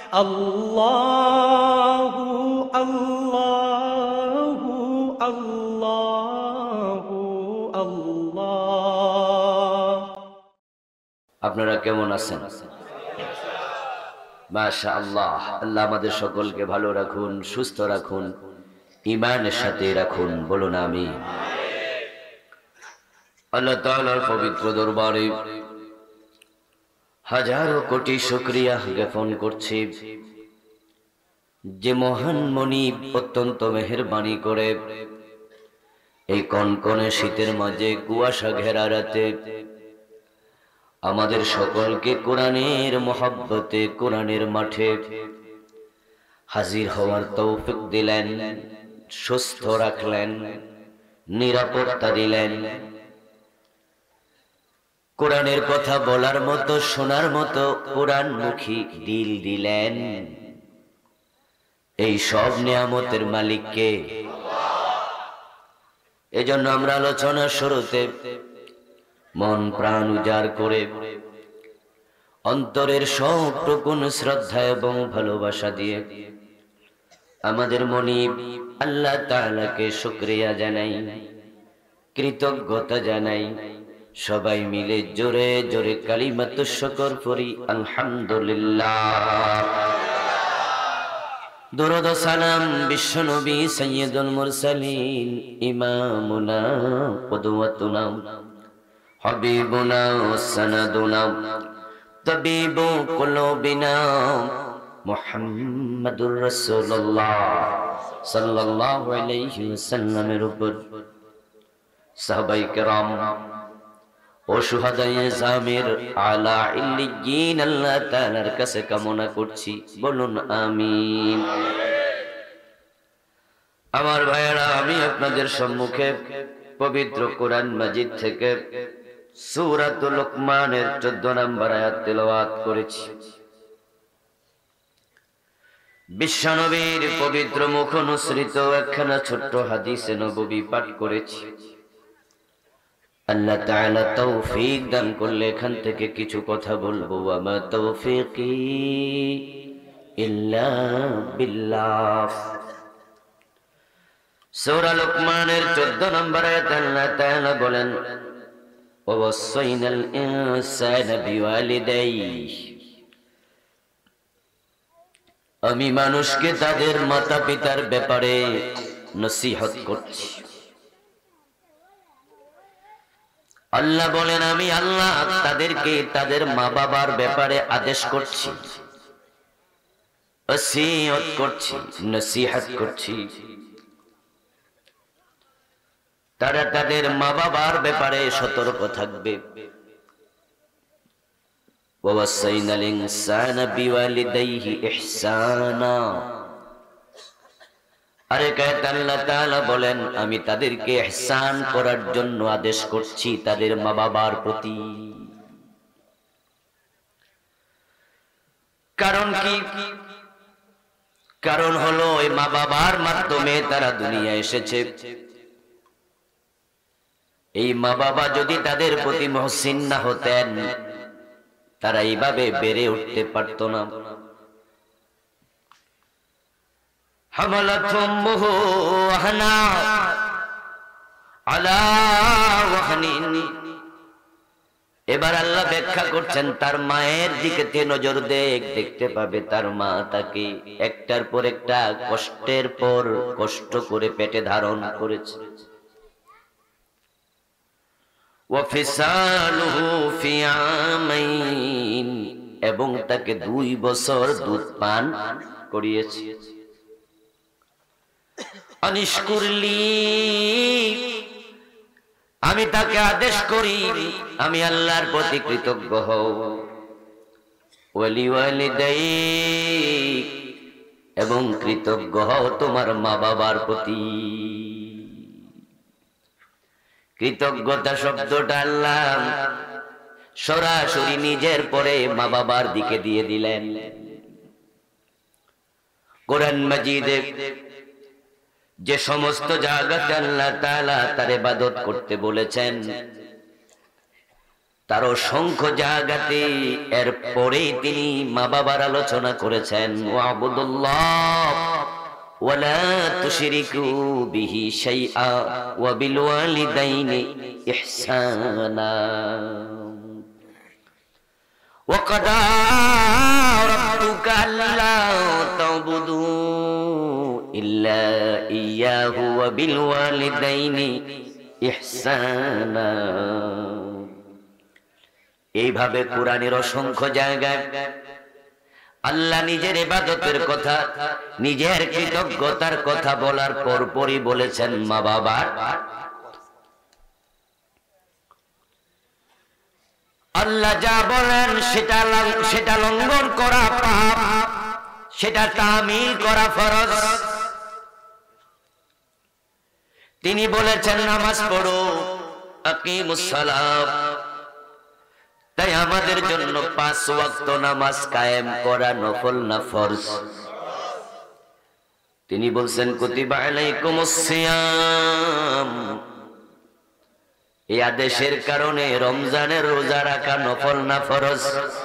আল্লাহু আল্লাহু আল্লাহু আল্লাহ। আপনারা কেমন আছেন? মাশাআল্লাহ। আল্লাহ আমাদের সকলকে ভালো রাখুন, সুস্থ রাখুন, ঈমানের সাথে রাখুন, বলুন আমিন। আল্লাহ তাআলার পবিত্র দরবারে হাজারো কোটি শুকরিয়া জ্ঞাপন করছি, যে মহান মনিব অত্যন্ত মেহেরবানি করে এই কনকনে শীতের মাঝে কুয়াশা ঘেরা রাতে আমাদের সকলকে কোরআনের মহব্বতে কোরআনের মাঠে হাজির হওয়ার তৌফিক দিলেন, সুস্থ রাখলেন, নিরাপত্তা দিলেন, কোরআনের কথা বলার মতো শোনার মতো কোরআনমুখী দিল দিলেন। এই সব নিয়ামতের মালিককে। এজন্য আমরা আলোচনার শুরুতে মন প্রাণ উজাড় করে অন্তরের সবটুকু শ্রদ্ধা এবং ভালোবাসা দিয়ে আমাদের মনিব আল্লাহ তাআলাকে শুকরিয়া জানাই, কৃতজ্ঞতা জানাই। সবাই মিলে জোরে জোরে কালিমাতুশ শুকর পড়ি, আলহামদুলিল্লাহ। দরুদ ও সালাম বিশ্বনবী সাইয়্যিদুল মুরসালিন, ইমামুনা কুদওয়াতুনা হাবিবুনা সানাদুনা তাবিবু কুলুবিনা মুহাম্মাদুর রাসূলুল্লাহ সাল্লাল্লাহু আলাইহি ওয়াসাল্লামের উপর সাহাবায়ে কেরাম ও শুহাদায়ে জামির আলা ইল্লিয়িন আল্লাহ তাআলার কাছে কামনা করছি, বলুন আমিন। আমার ভাইয়েরা, আমি আপনাদের সম্মুখে পবিত্র কোরআন মাজিদ থেকে সূরাতুল লুকমানের 14 নম্বর আয়াত তেলাওয়াত করেছি। বিশ্বনবীর পবিত্র মুখ অনুসৃত একখানা ছোট্ট হাদিসে নববী পাঠ করেছি। আল্লাহ তাআলা তৌফিক দান করলে এখান থেকে কিছু কথা বলবো। ওয়া মা তৌফিকি ইল্লা বিল্লাহ। সূরা লুকমানের 14 নম্বর আয়াত আল্লাহ তাআলা বলেন, ওয়া ওয়াসাইনাল ইনসানা বিওয়ালিদাইহি, আমি মানুষকে তাদের মাতা পিতার ব্যাপারে নসিহত করছি। আল্লাহ বলেন, আমি আল্লাহ তাদেরকে তাদের মা বাবার ব্যাপারে আদেশ করছি, ওসিয়ত করছি, নসিহত করছি। তারা তাদের মা বাবার ব্যাপারে সতর্ক থাকবে। ওয়াসাইনাল ইনসানা বিওয়ালিদাইহি ইহসানা। আরেক আয়াতে আল্লাহ তাআলা বলেন, আমি তাদেরকে ইহসান করার জন্য আদেশ করছি তাদের মা বাবার প্রতি। কারণ কি? কারণ হলো এই মা বাবার মাধ্যমে তারা দুনিয়ায় এসেছে। এই মা বাবা যদি তাদের প্রতি মুহসিন না হতেন, তারা এইভাবে বেড়ে উঠতে পারত না। হামালাত উম্মুহু ওয়াহনা আলা ওয়াহনিন। এবার আল্লাহ ব্যাখ্যা করছেন, তার মায়ের দিকে তে নজর দেখতে পাবে তার মা তাকে একটার পর একটা কষ্টের পর কষ্ট করে পেটে ধারণ করেছে। ওয়া ফিসালুহু ফি আমাইন, এবং তাকে 2 বছর দুধ পান করিয়েছে। আনিশকুরলি, আমি তাকে আদেশ করি আমি আল্লাহর প্রতি কৃতজ্ঞ হও। ওয়ালি ওয়ালিদাইক, এবং কৃতজ্ঞ হও তোমার মা বাবার প্রতি। কৃতজ্ঞতা শব্দটা আল্লাহ সরাসরি নিজের পরে মা বাবার দিকে দিয়ে দিলেন। কোরআন মাজিদে যে সমস্ত জায়গাতে আল্লাহ তাআলা তার ইবাদত করতে বলেছেন, তার অসংখ্য জায়গাতে এরপরে তিনি মা বাবার আলোচনা করেছেন। ওয়াবুদুল্লাহ ওয়ালা তুশরিকু বিহি শাইআ ওয়া বিল ওয়ালিদাইনি ইহসানা ওয়া কাদা রাব্বুকা আল্লা তা'বুদু ইল্লা ইয়্যাহু ওয়া বিল ওয়ালিদাইনি ইহসানা। এইভাবে কোরআনের অসংখ্য জায়গায় আল্লাহ নিজের ইবাদতের কথা, নিজের কৃতজ্ঞতার কথা বলার পরপরই বলেছেন মা বাবার। আল্লাহ যা বলেন সেটা লঙ্ঘন করা পাপ, সেটা তামিল করা ফরজ। তিনি বলেছেন নামাজ পড়ো, আকিমুস সালাত। তাই আমাদের জন্য 5 ওয়াক্ত নামাজ কায়েম করা নফল না ফরজ? তিনি বলছেন কুতিবা আলাইকুমুস সিয়াম। এই আদেশের কারণে রমজানের রোজা রাখা নফল না ফরজ?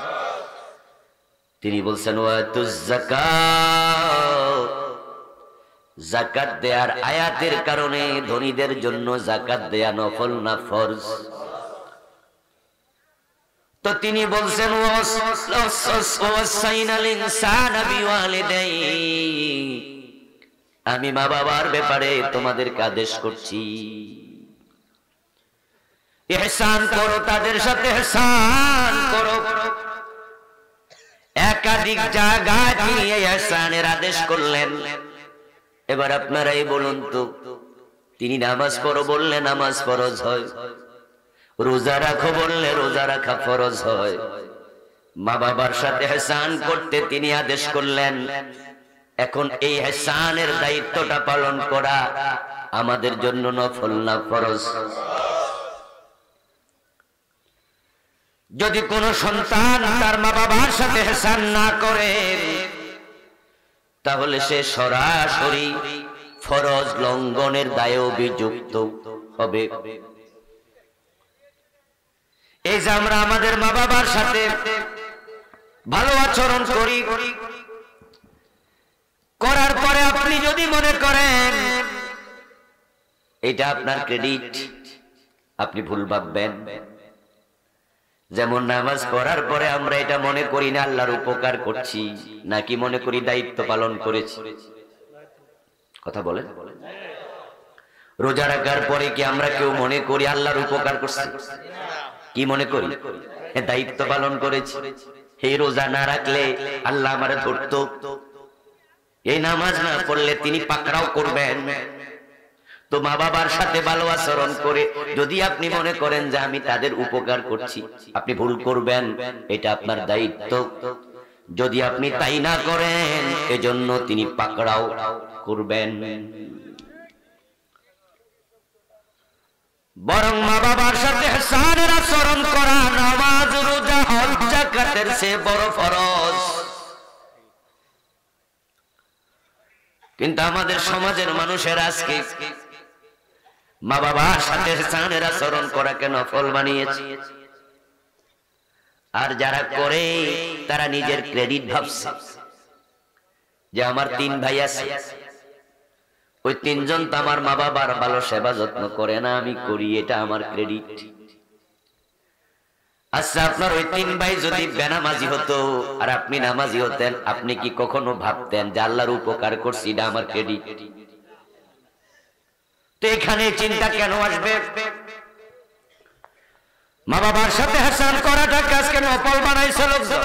তিনি বলছেন ওয়াতুজ যাকাত। যাকাত দেয়ার আয়াতের কারণে ধনীদের জন্য যাকাত দেয়া নফল না ফরজ? তো তিনি বলছেন আমি মা বাবার ব্যাপারে তোমাদেরকে আদেশ করছি, ইহসান করো, তাদের সাথে ইহসান করো। একাধিক জায়গায় তিনি ইহসানের আদেশ করলেন। এবার আপনারাই বলুন তো, তিনি নামাজ পড়ো বললে নামাজ ফরজ হয়, রোজা রাখো বললে রোজা রাখা ফরজ হয়। মা বাবার সাথে ইহসান করতে তিনি আদেশ করলেন। এখন এই ইহসানের দায়িত্বটা পালন করা আমাদের জন্য নফল না ফরজ? যদি কোন সন্তান তার মা বাবার সাথে ইহসান না করে, তাহলে সে সরাসরি ফরজ লঙ্ঘনের দায়ে অভিযুক্ত হবে। এই যে আমরা আমাদের মা বাবার সাথে ভালো আচরণ করি, করার পরে আপনি যদি মনে করেন এটা আপনার ক্রেডিট, আপনি ভুল ভাববেন। যেমন নামাজ পড়ার পরে আমরা এটা মনে করি না আল্লাহর উপকার করছি, নাকি মনে করি দায়িত্ব পালন করেছি? কথা বলেন। রোজা রাখার পরে কি আমরা কেউ মনে করি আল্লাহর উপকার করছি? কি মনে করি? দায়িত্ব পালন করেছি। এই রোজা না রাখলে আল্লাহ আমারে ধরতো, এই নামাজ না পড়লে তিনি পাকড়াও করবেন। তো মা বাবার সাথে ভালো আচরণ করে যদি আপনি মনে করেন যে আমি তাদের উপকার করছি, আপনি ভুল করবেন। এটা আপনার দায়িত্ব। যদি আপনি তাই না করেন, এজন্য তিনি পাকড়াও করবেন। বরং মা বাবার সাথে ইহসানের আচরণ করা নামাজ, রোজা, হজ, যাকাতের চেয়ে বড় ফরজ। কিন্তু আমাদের সমাজের মানুষের আজকে মা বাবার সাথে ইহসানের আচরণ করাকে নফল বানিয়েছে। আর যারা করে তারা নিজের ক্রেডিট ভাবছে যে আমার 3 ভাই আছে, ওই 3 জন তো আমার মা বাবার ভালো সেবা যত্ন করে না, আমি করি, এটা আমার ক্রেডিট। আচ্ছা, আপনার ওই 3 ভাই যদি বেনামাজি হতো আর আপনি নামাজি হতেন, আপনি কি কখনো ভাবতেন যে আল্লাহর উপকার করছি, এটা আমার ক্রেডিট? তো এখানে চিন্তা কেন আসবে? মা বাবার সাথে ইহসান করাটা আজকে নফল বানাইছে লোকজন।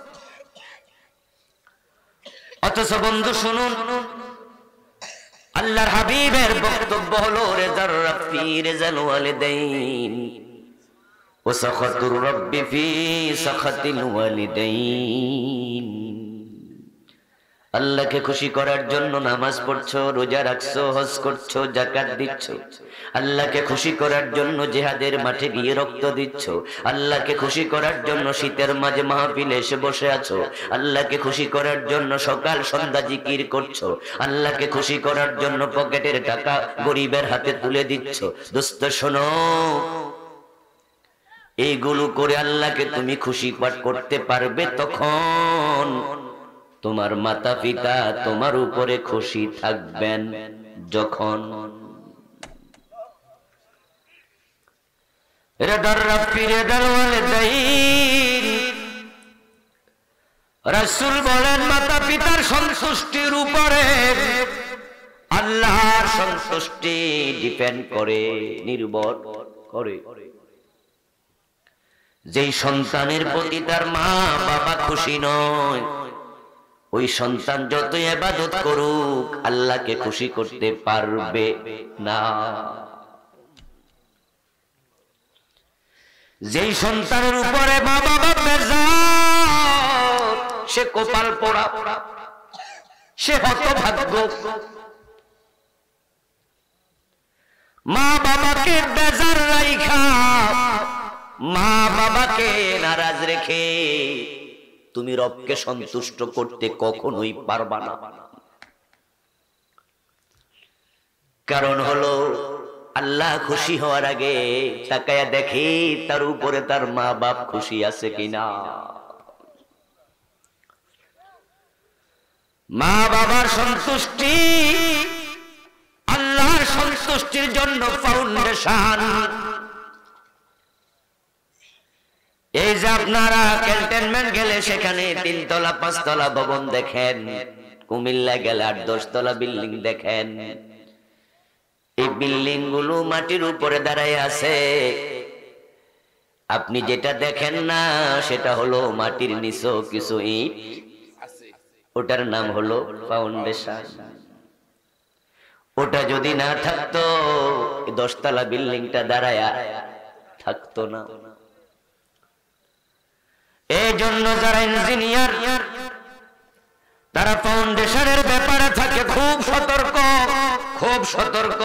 অথচ বন্ধু শুনুন, আল্লাহর হাবিবের বক্তব্য হলো রিযার রাব্বি রিযাল ওয়ালিদাইন ওয়া সাখাতুর রাব্বি ফি সাখাতিল ওয়ালিদাইন। আল্লাহকে খুশি করার জন্য নামাজ পড়ছো, রোজা রাখছো, হজ করছো, যাকাত দিচ্ছ। আল্লাহকে খুশি করার জন্য জিহাদের মাঠে গিয়ে রক্ত দিচ্ছ। আল্লাহকে খুশি করার জন্য শীতের মাঝে মাহফিলে এসে বসে আছো। আল্লাহকে খুশি করার জন্য সকাল সন্ধ্যা জিকির করছো। আল্লাহকে খুশি করার জন্য পকেটের টাকা গরিবের হাতে তুলে দিচ্ছ। দোস্ত শোনো, এইগুলো করে আল্লাহকে তুমি খুশি করতে পারবে তখন তোমার মাতা পিতা তোমার উপরে খুশি থাকবেন যখন। রাসূল বলেন মাতা পিতার সন্তুষ্টির উপরে আল্লাহর সন্তুষ্টি ডিপেন্ড করে, নির্ভর করে। যেই সন্তানের প্রতি তার মা বাবা খুশি নয়, ওই সন্তান যত ইবাদত করুক আল্লাহকে খুশি করতে পারবে না। যেই সন্তানের উপরে মা বাবা বেজার, সে কপাল পোড়া, সে হতভাগ্য। মা বাবাকে বেজার রাইখা, মা বাবাকে নারাজ রেখে তুমি রবকে সন্তুষ্ট করতে কখনোই পারবা না। কারণ হলো আল্লাহ খুশি হওয়ার আগে তাকায়া দেখে তার উপরে তার মা বাপ খুশি আছে কিনা। মা বাবার সন্তুষ্টি আল্লাহর সন্তুষ্টির জন্য ফাউন্ডেশন। এই যে আপনারা ক্যান্টনমেন্ট গেলে সেখানে 3 তলা 5 তলা ভবন দেখেন, কুমিল্লা গেলে 8-10 তলা বিল্ডিং দেখেন। এই বিল্ডিং গুলো মাটির উপরে দাঁড়ায় আছে। আপনি যেটা দেখেন না সেটা হলো মাটির নিচে কিছু ইট, ওটার নাম হলো ফাউন্ডেশন। ওটা যদি না থাকতো 10 তলা বিল্ডিংটা দাঁড়ায় থাকতো না। এই জন্য যারা ইঞ্জিনিয়ার তারা ফাউন্ডেশনের ব্যাপারে থাকে খুব সতর্ক, খুব সতর্ক।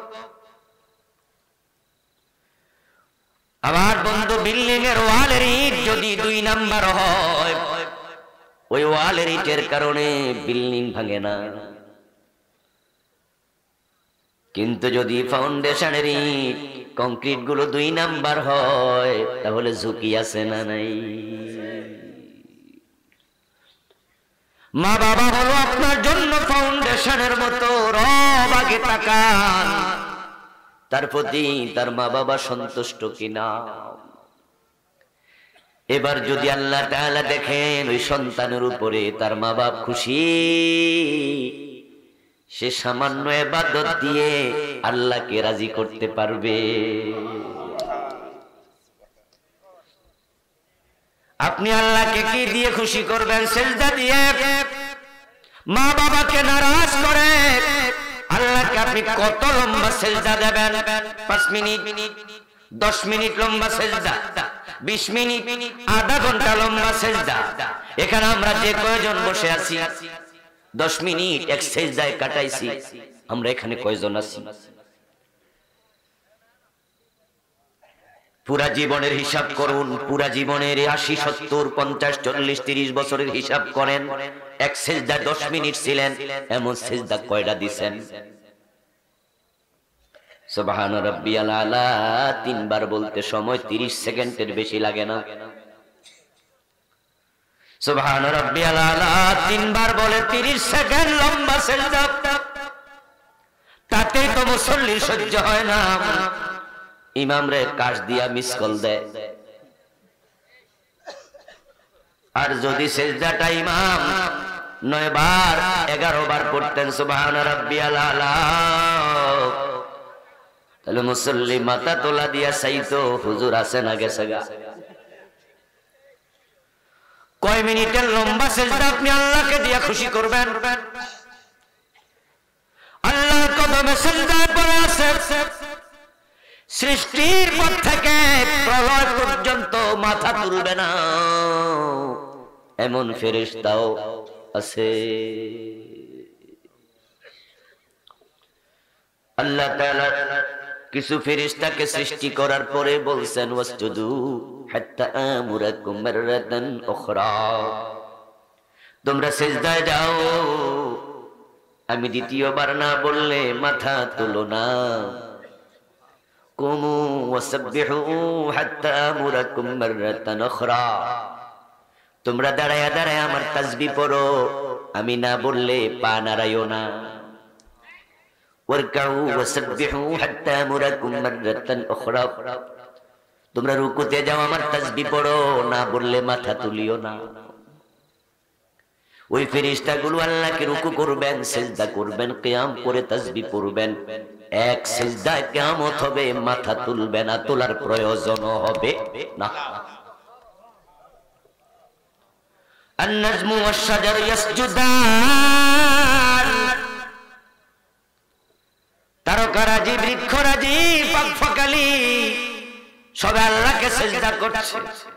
আমার বন্ধু বিল্ডিং এর ওয়ালের ইট যদি 2 নাম্বার হয়, ওই ওয়ালের ইটের কারণে বিল্ডিং ভাঙে না। কিন্তু যদি ফাউন্ডেশনের ইট কংক্রিট গুলো 2 নাম্বার হয় তাহলে ঝুঁকি আছে না নাই? মা বাবা হলো আপনার জন্য ফাউন্ডেশনের মতো। রব আগে তাকান তার প্রতি তার মা বাবা সন্তুষ্ট কিনা। এবার যদি আল্লাহ তাআলা দেখেন ওই সন্তানের উপরে তার মা বাপ খুশি, সে সামান্য ইবাদত দিয়ে আল্লাহকে রাজি করতে পারবে। আপনি আল্লাহকে কি দিয়ে খুশি করবেন? সিজদা দিয়ে। মা বাবাকে নারাজ করে আল্লাহকে আপনি কত লম্বা সিজদা দেবেন? 5 মিনিট, 10 মিনিট লম্বা সিজদা, 20 মিনিট, আধা ঘন্টা লম্বা সিজদা। এখানে আমরা যে কয়জন বসে আছি 10 মিনিট এক সিজদায় কাটাইছি, আমরা এখানে কয়জন আছি? পুরা জীবনের হিসাব করুন। পুরা জীবনের 80, 70, 50, 40, 30 বছরের হিসাব করেন। এক সিজদায় 10 মিনিট ছিলেন, এমন সিজদা কয়টা দিবেন? সুবহান রাব্বিয়াল আলা 3 বার বলতে সময় 30 সেকেন্ডের বেশি লাগে না। সুবহান রাব্বিয়াল আলা 3 বার বলে 30 সেকেন্ড লম্বা সিজদা, তাতেই তো মুসল্লির সহ্য হয় না। ইমাম রে কাশ দিয়া মিস কল দেয়। আর যদি সিজদাটা ইমাম 9 বার 11 বার পড়তেন সুবহান রাব্বিয়াল আলা, তাহলে মুসল্লি মাথা তোলা দিয়া চাইতো হুজুর আছে না গেছে গা। কয় মিনিটের লম্বা সিজদা আপনি আল্লাহকে দিয়া খুশি করবেন? আল্লাহর কদমে সিজদায় পড়ে আছে। সৃষ্টির পর থেকে প্রলয় পর্যন্ত মাথা তুলবে না এমন ফেরেশতাও আছে। আল্লাহ তাআলা কিছু ফেরেশতাকে সৃষ্টি করার পরে বলছেন ওয়াসজুদু হাত্তা আমুরাকুম মাররাতান উখরা, তোমরা সিজদায় যাও, আমি দ্বিতীয়বার না বললে মাথা তুলো না। কুমু ওয়াসাব্বিহু হাত্তা আমুরাকুম মাররাতান উখরা, তোমরা দাঁড়ায়া দাঁড়ায়া আমার তাসবিহ পড়ো, আমি না বললে পা নাড়াইও না। ওয়ারকাউ ওয়াসাব্বিহু হাত্তা আমুরাকুম মাররাতান উখরা, তোমরা রুকুতে যাও আমার তাসবিহ পড়ো, না বললে মাথা তুলিও না। ওই ফেরেশতাগুলো আল্লাহকে রুকু করবেন, সিজদা করবেন, কিয়াম করে তাসবিহ পড়বেন। এক সিজদায় কিয়ামত হবে, মাথা তুলবে না, তোলার প্রয়োজন হবে না। আন-নাজমু ওয়াশ-শাজারু ইয়াসজুদান, তারকারাজি, বৃক্ষরাজি, পাখপাখালি সবাই আল্লাহকে সিজদা করছে।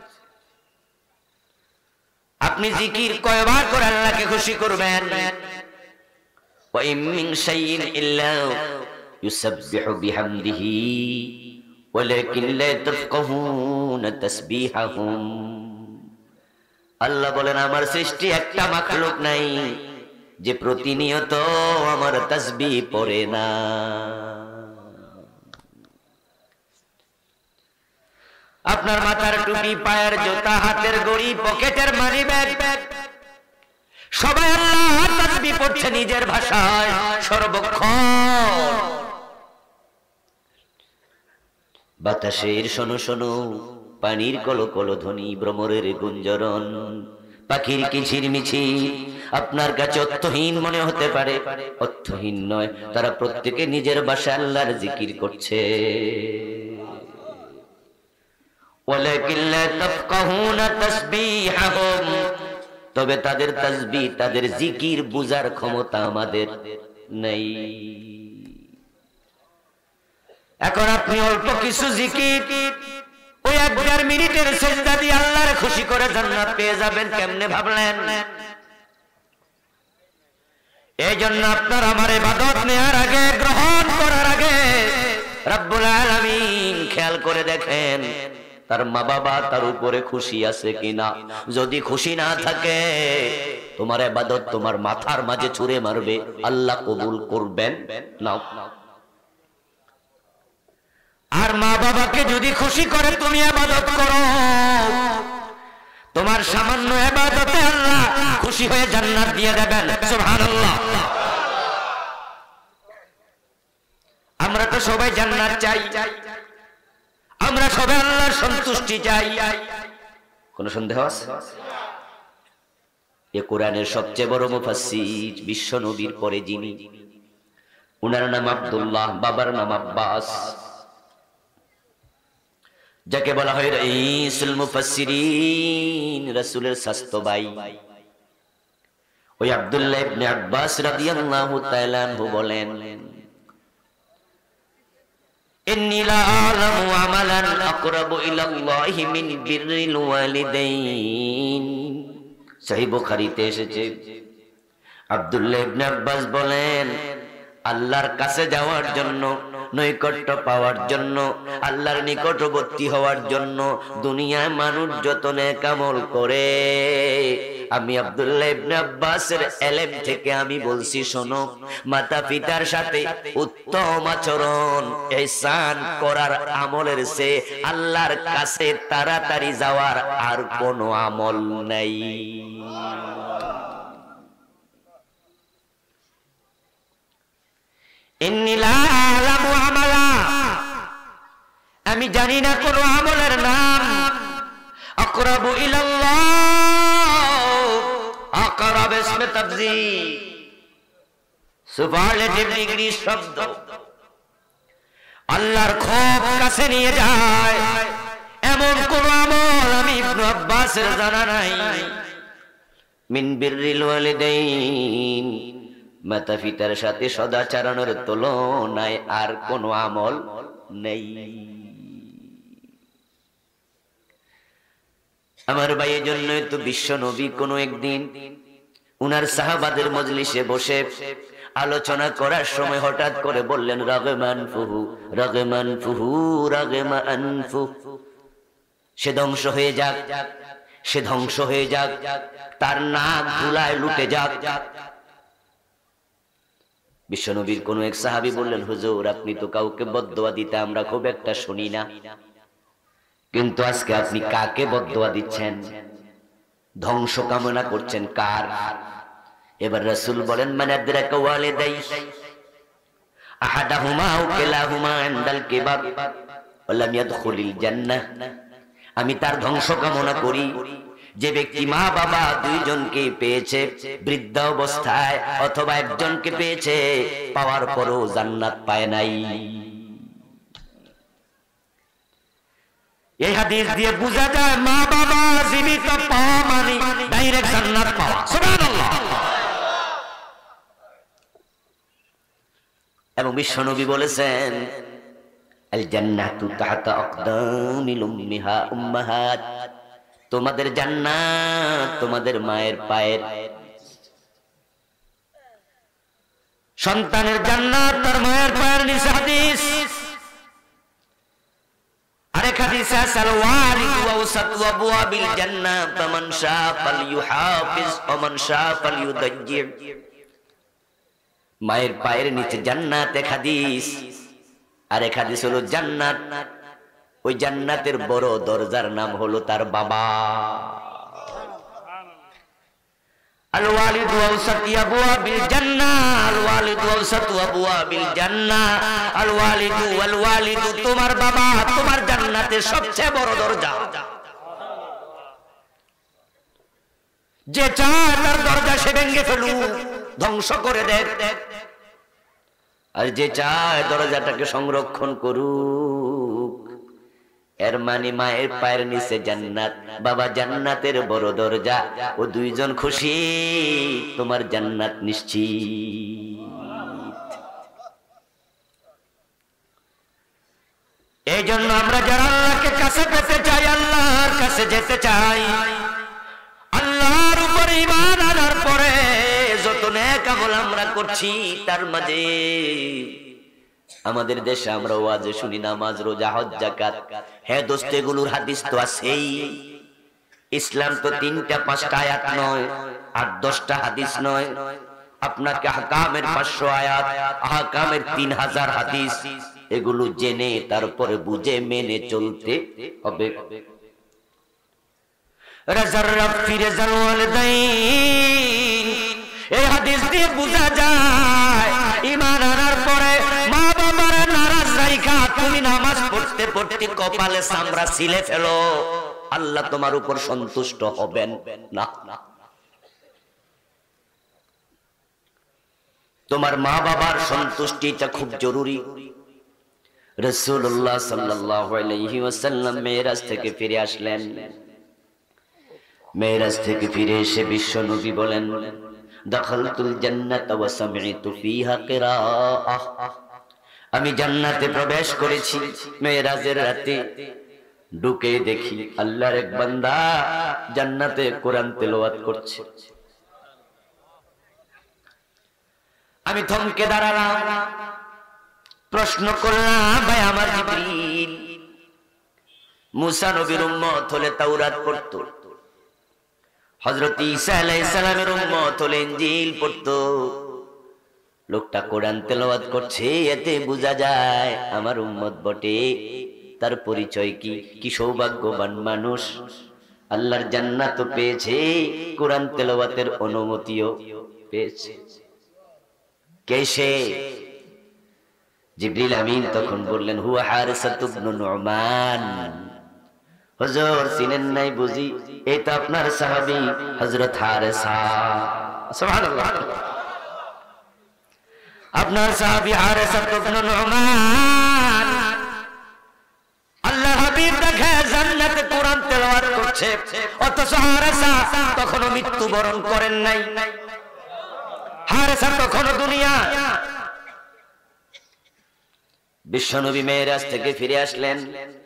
আপনি জিকির কয়বার করে আল্লাহকে খুশি করবেন? ওয়া ইম মিন শাইইন ইল্লা ইউসাব্বিহু বিহামদিহি ওয়ালাকিন লা তাফকাহুনা তাসবিহাহুম। আল্লাহ বলেন আমার সৃষ্টি একটা মাখলুক নাই যে প্রতিনিয়ত আমার তাসবিহ পড়ে না। আপনার মাথার টুপি, পায়ের জুতা, হাতের ঘড়ি, পকেটের মানি ব্যাগ, সবাই আল্লাহর তাসবিহ পড়ছে নিজের ভাষায় সর্বক্ষণ। বাতাসের শোনো শোনো, পানির কলকল ধ্বনি, ভ্রমরের গুঞ্জরণ, পাখির কিচিরমিচির আপনার কাছে অর্থহীন মনে হতে পারে, অর্থহীন নয়, তারা প্রত্যেকে নিজের ভাষায় আল্লাহর জিকির করছে। ওয়ালাকিন লা তাফকাহুনা তাসবিহাহুম, তবে তাদের তাসবিহ, তাদের জিকির বুঝার ক্ষমতা আমাদের নেই। এখন আপনি অল্প কিছু জিকির ওই 1-1.5 মিনিটের সিজদা দিয়ে আল্লাহর খুশি করে জান্নাত পেয়ে যাবেন, কেমনে ভাবলেন? এই জন্য আপনার আমার ইবাদত নেওয়ার আগে, গ্রহণ করার আগে রব্বুল আলামিন খেয়াল করে দেখেন তার মা বাবা তার উপরে খুশি আছে কিনা। যদি খুশি না থাকে, তোমার ইবাদত তোমার মাথার মাঝে ছুঁড়ে মারবে, আল্লাহ কবুল করবেন না। আর মা বাবাকে যদি খুশি করে তুমি ইবাদত করো, তোমার সামান্য ইবাদতে আল্লাহ খুশি হয়ে জান্নাত দিয়ে দেবেন। সুবহানাল্লাহ। আমরা তো সবাই জান্নাত চাই, আমরা সবাই আল্লাহর সন্তুষ্টি চাই, কোন সন্দেহ আছে? এ কোরআনের সবচেয়ে বড় মুফাসসির বিশ্ব নবীর পরে যিনি, উনার নাম আব্দুল্লাহ, বাবার নাম আব্বাস, যাকে বলা হয় রাইসুল মুফাসসিরিন, রাসূলের স্বাস্থ্য ভাই। ওই আব্দুল্লাহ ইবনে আব্বাস রাদিয়াল্লাহু তাআলা আনহু বলেন, ইন্নী লা আ'লামু আমালান আকরাবু ইলাল্লাহি মিন বিররিল ওয়ালিদাইন। সহিহ বুখারীতে এসেছে, আব্দুল্লাহ ইবনে আব্বাস বলেন, আল্লাহর কাছে যাওয়ার জন্য, নৈকট্য পাওয়ার জন্য, আল্লাহর নিকটবর্তী হওয়ার জন্য দুনিয়ায় মানুষ যত নেক আমল করে, আমি আব্দুল্লাহ ইবনে আব্বাসের ইলম থেকে আমি বলছি, শোনো, মাতা পিতার সাথে উত্তম আচরণ, ইহসান করার আমলের চেয়ে আল্লাহর কাছে তাড়াতাড়ি যাওয়ার আর কোনো আমল নাই। ইন্নী লা আ'লামু আমালা, আমি জানি না কোন আমলের নাম আকরাবু ইলাল্লাহ, আকরাব ইসমে তাফযীল, সুপারলেটিভ ডিগ্রি শব্দ, আল্লাহর খুব কাছে নিয়ে যায় এমন কোন আমল আমি ইবনে আব্বাসের জানা নাই। মিন বিররিল ওয়ালিদাইন, মাতা পিতার সাথে সদাচরণের তুলনায় আর কোনো আমল নেই। আমার ভাইয়ের জন্য তো বিশ্ব নবী কোনো একদিন উনার সাহাবাদের মজলিসে বসে আলোচনা করার সময় হঠাৎ করে বললেন, রাগমান ফুহু, রাগমান ফুহু, রাগমান ফুহু, সে ধ্বংস হয়ে যাক, সে ধ্বংস হয়ে যাক, তার নাক ধুলায় লুটে যাক। বিশ্বনবীর কোন এক সাহাবী বললেন, হুজুর আপনি তো কাউকে বদদোয়া দিতে আমরা খুব একটা শুনি না, কিন্তু আজকে আপনি কাকে বদদোয়া দিচ্ছেন, ধ্বংস কামনা করছেন কার? এবার রাসূল বলেন, মান আদরাকা ওয়ালিদাই আহাদাহুমা আও কিলাহুমা ইনদাল কিবার ওয়া লাম ইয়াদখুলিল জান্নাহ। আমি তার ধ্বংস কামনা করি যে ব্যক্তি মা বাবা দুইজনকে পেয়েছে বৃদ্ধ অবস্থায়, অথবা একজনকে পেয়েছে পাওয়ার পরও জান্নাত পায় নাই। এই হাদিস দিয়ে বোঝা যায় মা বাবা জীবিত পাওয়া মানে ডাইরেক্ট জান্নাত পাওয়া। সুবহানাল্লাহ। এবং বিশ্বনবী বলেছেন, আল জান্নাতু তাহতা আকদামিল উম্মাহাত, তোমাদের জান্নাত তোমাদের মায়ের পায়ের। সন্তানের জান্নাত তার মায়ের পায়ের নিচে। হাদিস আরেক হাদিসে আছে, আল ওয়ালিদু আওসাতু আবওয়াবিল জান্নাহ ফামান শাআ ফালইউহাফিজ ওয়া মান শাআ ফালইউদাজ্জি। মায়ের পায়ের নিচে জান্নাত এক হাদিস, আর এক হাদিস হলো জান্নাত, ওই জান্নাতের বড় দরজার নাম হলো তার বাবা। আল ওয়ালিদু আওসাতু আবওয়াবিল জান্নাহ, আল ওয়ালিদু আওসাতু আবওয়াবিল জান্নাহ, আল ওয়ালিদু ওয়াল ওয়ালিদু, তোমার বাবা তোমার জান্নাতের সবচেয়ে বড় দরজা। যে চায় তার দরজা সে ভেঙে ফেলুক, ধ্বংস করে দেখ, আর যে চায় দরজাটাকে সংরক্ষণ করুক। এর মানে মায়ের পায়ের নিচে জান্নাত, বাবা জান্নাতের বড় দরজা, ও দুইজন খুশি, তোমার জান্নাত নিশ্চিত। এই জন্য আমরা যারা আল্লাহকে কাছে পেতে চাই, আল্লাহর কাছে যেতে চাই, আল্লাহর উপর ঈমান আনার পরে যত নেক আমল আমরা করছি, তার মাঝে আমাদের দেশে আমরা ওয়াজে শুনি নামাজ রোজা হজ যাকাত। হ্যাঁ দোস্ত, এগুলোর হাদিস তো আছেই। ইসলাম তো 3টা 5টা আয়াত নয়, 8-10টা হাদিস নয়। আপনাকে আহকামের 500 আয়াত, আহকামের 3000 হাদিস, এগুলো জেনে তারপরে বুঝে মেনে চলতে হবে। এই হাদিস দিয়ে বোঝা যায় ঈমান আনার পরে মা বাবার নারাজ রাইখা তুমি নামাজ পড়তে পড়তে কপালে চামড়া ছিলে ফেলো, আল্লাহ তোমার উপর সন্তুষ্ট হবেন না। তোমার মা বাবার সন্তুষ্টিটা খুব জরুরি। রাসূলুল্লাহ সাল্লাল্লাহু আলাইহি ওয়াসাল্লাম মেরাজ থেকে ফিরে আসলেন। মেরাজ থেকে ফিরে এসে বিশ্ব নবী বলেন, দাখালতুল জান্নাতা ওয়া সামি'তু ফিহা কিরাআহ। আমি জান্নাতে প্রবেশ করেছি মেরাজের রাতে, ঢুকে দেখি আল্লাহর এক বান্দা জান্নাতে কোরআন তেলাওয়াত করছে। আমি থমকে দাঁড়ালাম, প্রশ্ন করলাম, ভাই আমার জিবরিল, মুসা নবীর উম্মত হলে তাওরাত পড়তো, হযরত ঈসা আলাইহিস সালামের উম্মত হলে ইনজিল পড়তো, লোকটা কোরআন তেলাওয়াত করছে, এতে বোঝা যায় আমার উম্মত বটে। তার পরিচয় কি? কি সৌভাগ্যবান মানুষ, আল্লাহর জান্নাত পেয়েছে, কোরআন তেলাওয়াতের অনুমতিও পেয়েছে। কে সে? জিবরিল আমিন তখন বললেন, হুয়া হারিসাতু ইবনে নুমান। হুজুর চিনেন নাই বুঝি? এই তো আপনার সাহাবী হযরত হারিসা। সুবহানাল্লাহ। আপনার সাহাবী হারিসা ইবনে নুমান, আল্লাহর হাবিব দেখে জান্নাতে কোরআন তেলাওয়াত করছে, অথচ হারিসা তখনও মৃত্যুবরণ করেন নাই। হারিসা তখনও দুনিয়া। বিশ্বনবী মেরাজ থেকে ফিরে আসলেন,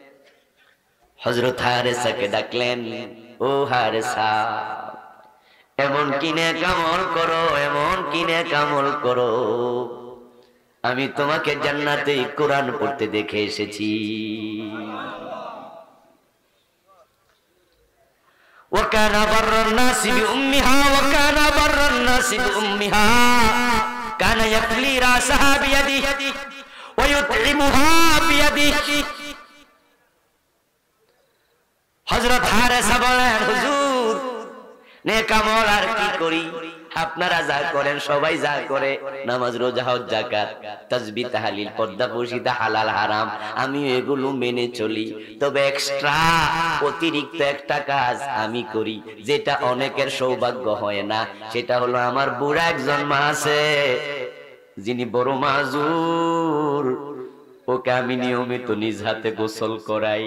হযরত হারিসাকে ডাকলেন, ও হারিসা, এমন কিনে কামল করো, এমন কিনে কামল করো, আমি তোমাকে জান্নাতে কোরআন পড়তে দেখে এসেছি। ওয়াকানা বাররান নাসি বিউম্মিহা, ওয়াকানা বাররান নাসি বিউম্মিহা। কানা ইয়াফলি রাসাহা বিয়াদিহি ওয়া ইউতঈমুহা বিয়াদিহি। হযরত হারেসা বলেন, হুজুর নেক আমল আর কি করি, আপনারা যা করেন, সবাই যা করে, নামাজ রোজা হজ যাকাত তাসবিহ তাহলিল পর্দা পর্দা হালাল হারাম, আমি এগুলো মেনে চলি। তবে এক্সট্রা অতিরিক্ত একটা কাজ আমি করি, যেটা অনেকের সৌভাগ্য হয় না। সেটা হলো আমার বুড়া একজন মা আছে, যিনি বড় মাজুর, ওকে আমি নিয়মিত নিজ হাতে গোসল করাই।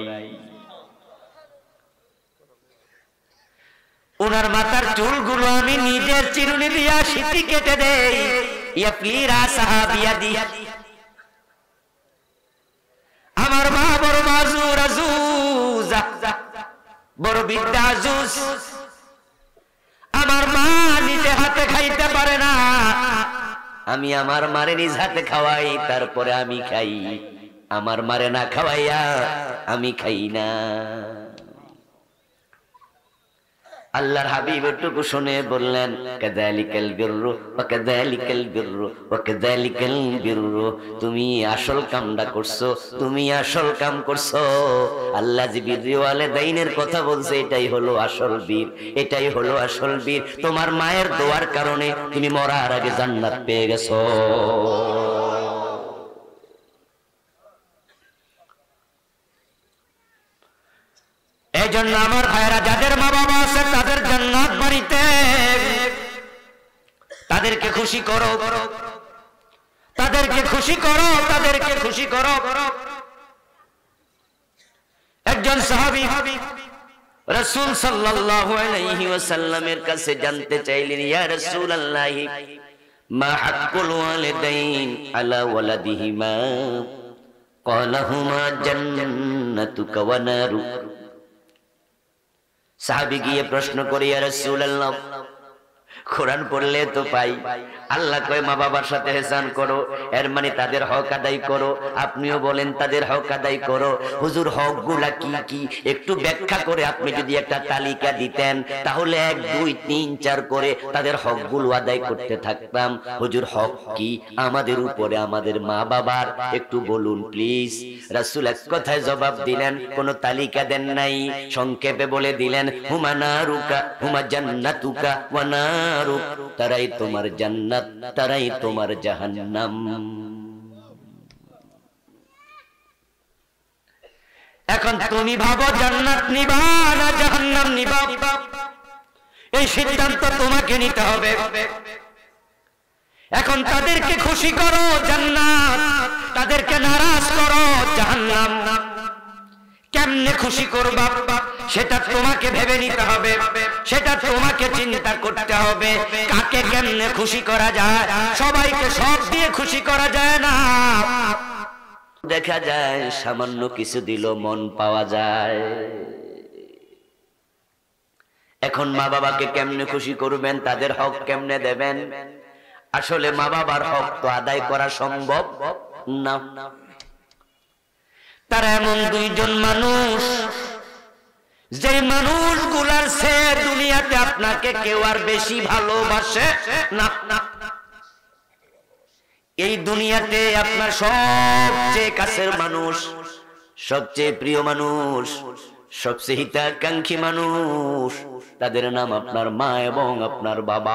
ওনার মাথার চুলগুলো আমি নিজের চিরুনি দিয়া সিটি কেটে দেই। ইয়াফলি রাসাহা বিয়াদিহি। আমার মা বড় মাজুর, আজুজা, বড় বিদ্যা আজুজ। আমার মা নিজে হাতে খাইতে পারে না, আমি আমার মারে নিজ হাতে খাওয়াই, তারপরে আমি খাই। আমার মারে না খাওয়াইয়া আমি খাই না। আল্লাহর হাবিব এটুকু শুনে বললেন, কাযালিকাল বিররু ওয়া কাযালিকাল বিররু ওয়া কাযালিকাল বিররু। তুমি আসল কামটা করছো, তুমি আসল কাম করছো। আল্লাহ যে বিররি ওয়ালিদাইনের কথা বলছে, এটাই হলো আসল বীর, এটাই হলো আসল বীর। তোমার মায়ের দোয়ার কারণে তুমি মরার আগে জান্নাত পেয়ে গেছো। এই জন্য আমার ভাইরা, যাদের মা বাবা আছে তাদের জান্নাত বাড়িতে, তাদেরকে খুশি করো, তাদেরকে খুশি করো, তাদেরকে খুশি করো। একজন সাহাবী রাসূল সাল্লাল্লাহু আলাইহি ওয়াসাল্লামের কাছে জানতে চাইলেন, ইয়া রাসূলুল্লাহ, মা হাক্কুল ওয়ালিদাইন আলা ওয়ালাদিহিমা? ক্বালা হুমা জান্নাতুকা ওয়া নারুক। সাহাবী গিয়ে প্রশ্ন করে, ইয়া রাসূলুল্লাহ, কোরআন পড়লে তো পাই আল্লাহ কয় মা বাবার সাথে ইহসান করো, এর মানে তাদের হক আদায় করো। আপনিও বলেন তাদের হক আদায় করো। হুজুর হকগুলা কি কি একটু ব্যাখ্যা করে আপনি যদি একটা তালিকা দিতেন, তাহলে 1 2 3 4 করে তাদের হকগুলো আদায় করতে থাকতাম। হুজুর হক কি আমাদের উপরে, আমাদের মা বাবার? একটু বলুন প্লিজ। রাসূল এক কথায় জবাব দিলেন, কোনো তালিকা দেন নাই, সংক্ষেপে বলে দিলেন, হুমা নারুকা হুমা জান্নাতুকা ওয়া নারুক। তারাই তোমার জান্নাত, তারাই তোমার জাহান্নাম। এখন তুমি ভাবো জান্নাত নিবা না জাহান্নাম নিবা, এই সিদ্ধান্ত তোমাকে নিতে হবে। এখন তাদেরকে খুশি করো জান্নাত, তাদেরকে নারাজ করো জাহান্নাম। কেমনে খুশি করবা সেটা তোমাকে ভেবে নিতে হবে, সেটা তোমাকে চিন্তা করতে হবে। কাকে কেমনে খুশি করা যায়? সবাইকে সব দিয়ে খুশি করা যায় না। দেখা যায় সামান্য কিছু দিল মন পাওয়া যায়। এখন মা বাবাকে কেমনে খুশি করবেন, তাদের হক কেমনে দেবেন? আসলে মা বাবার হক তো আদায় করা সম্ভব না। তারা এমন দুইজন মানুষ, যে মানুষগুলার সে দুনিয়াতে আপনাকে কেউ আর বেশি ভালোবাসে না। এই দুনিয়াতে আপনার সবচেয়ে কাছের মানুষ, সবচেয়ে প্রিয় মানুষ, সবচেয়ে হিতাকাঙ্ক্ষী মানুষ, তাদের নাম আপনার মা এবং আপনার বাবা।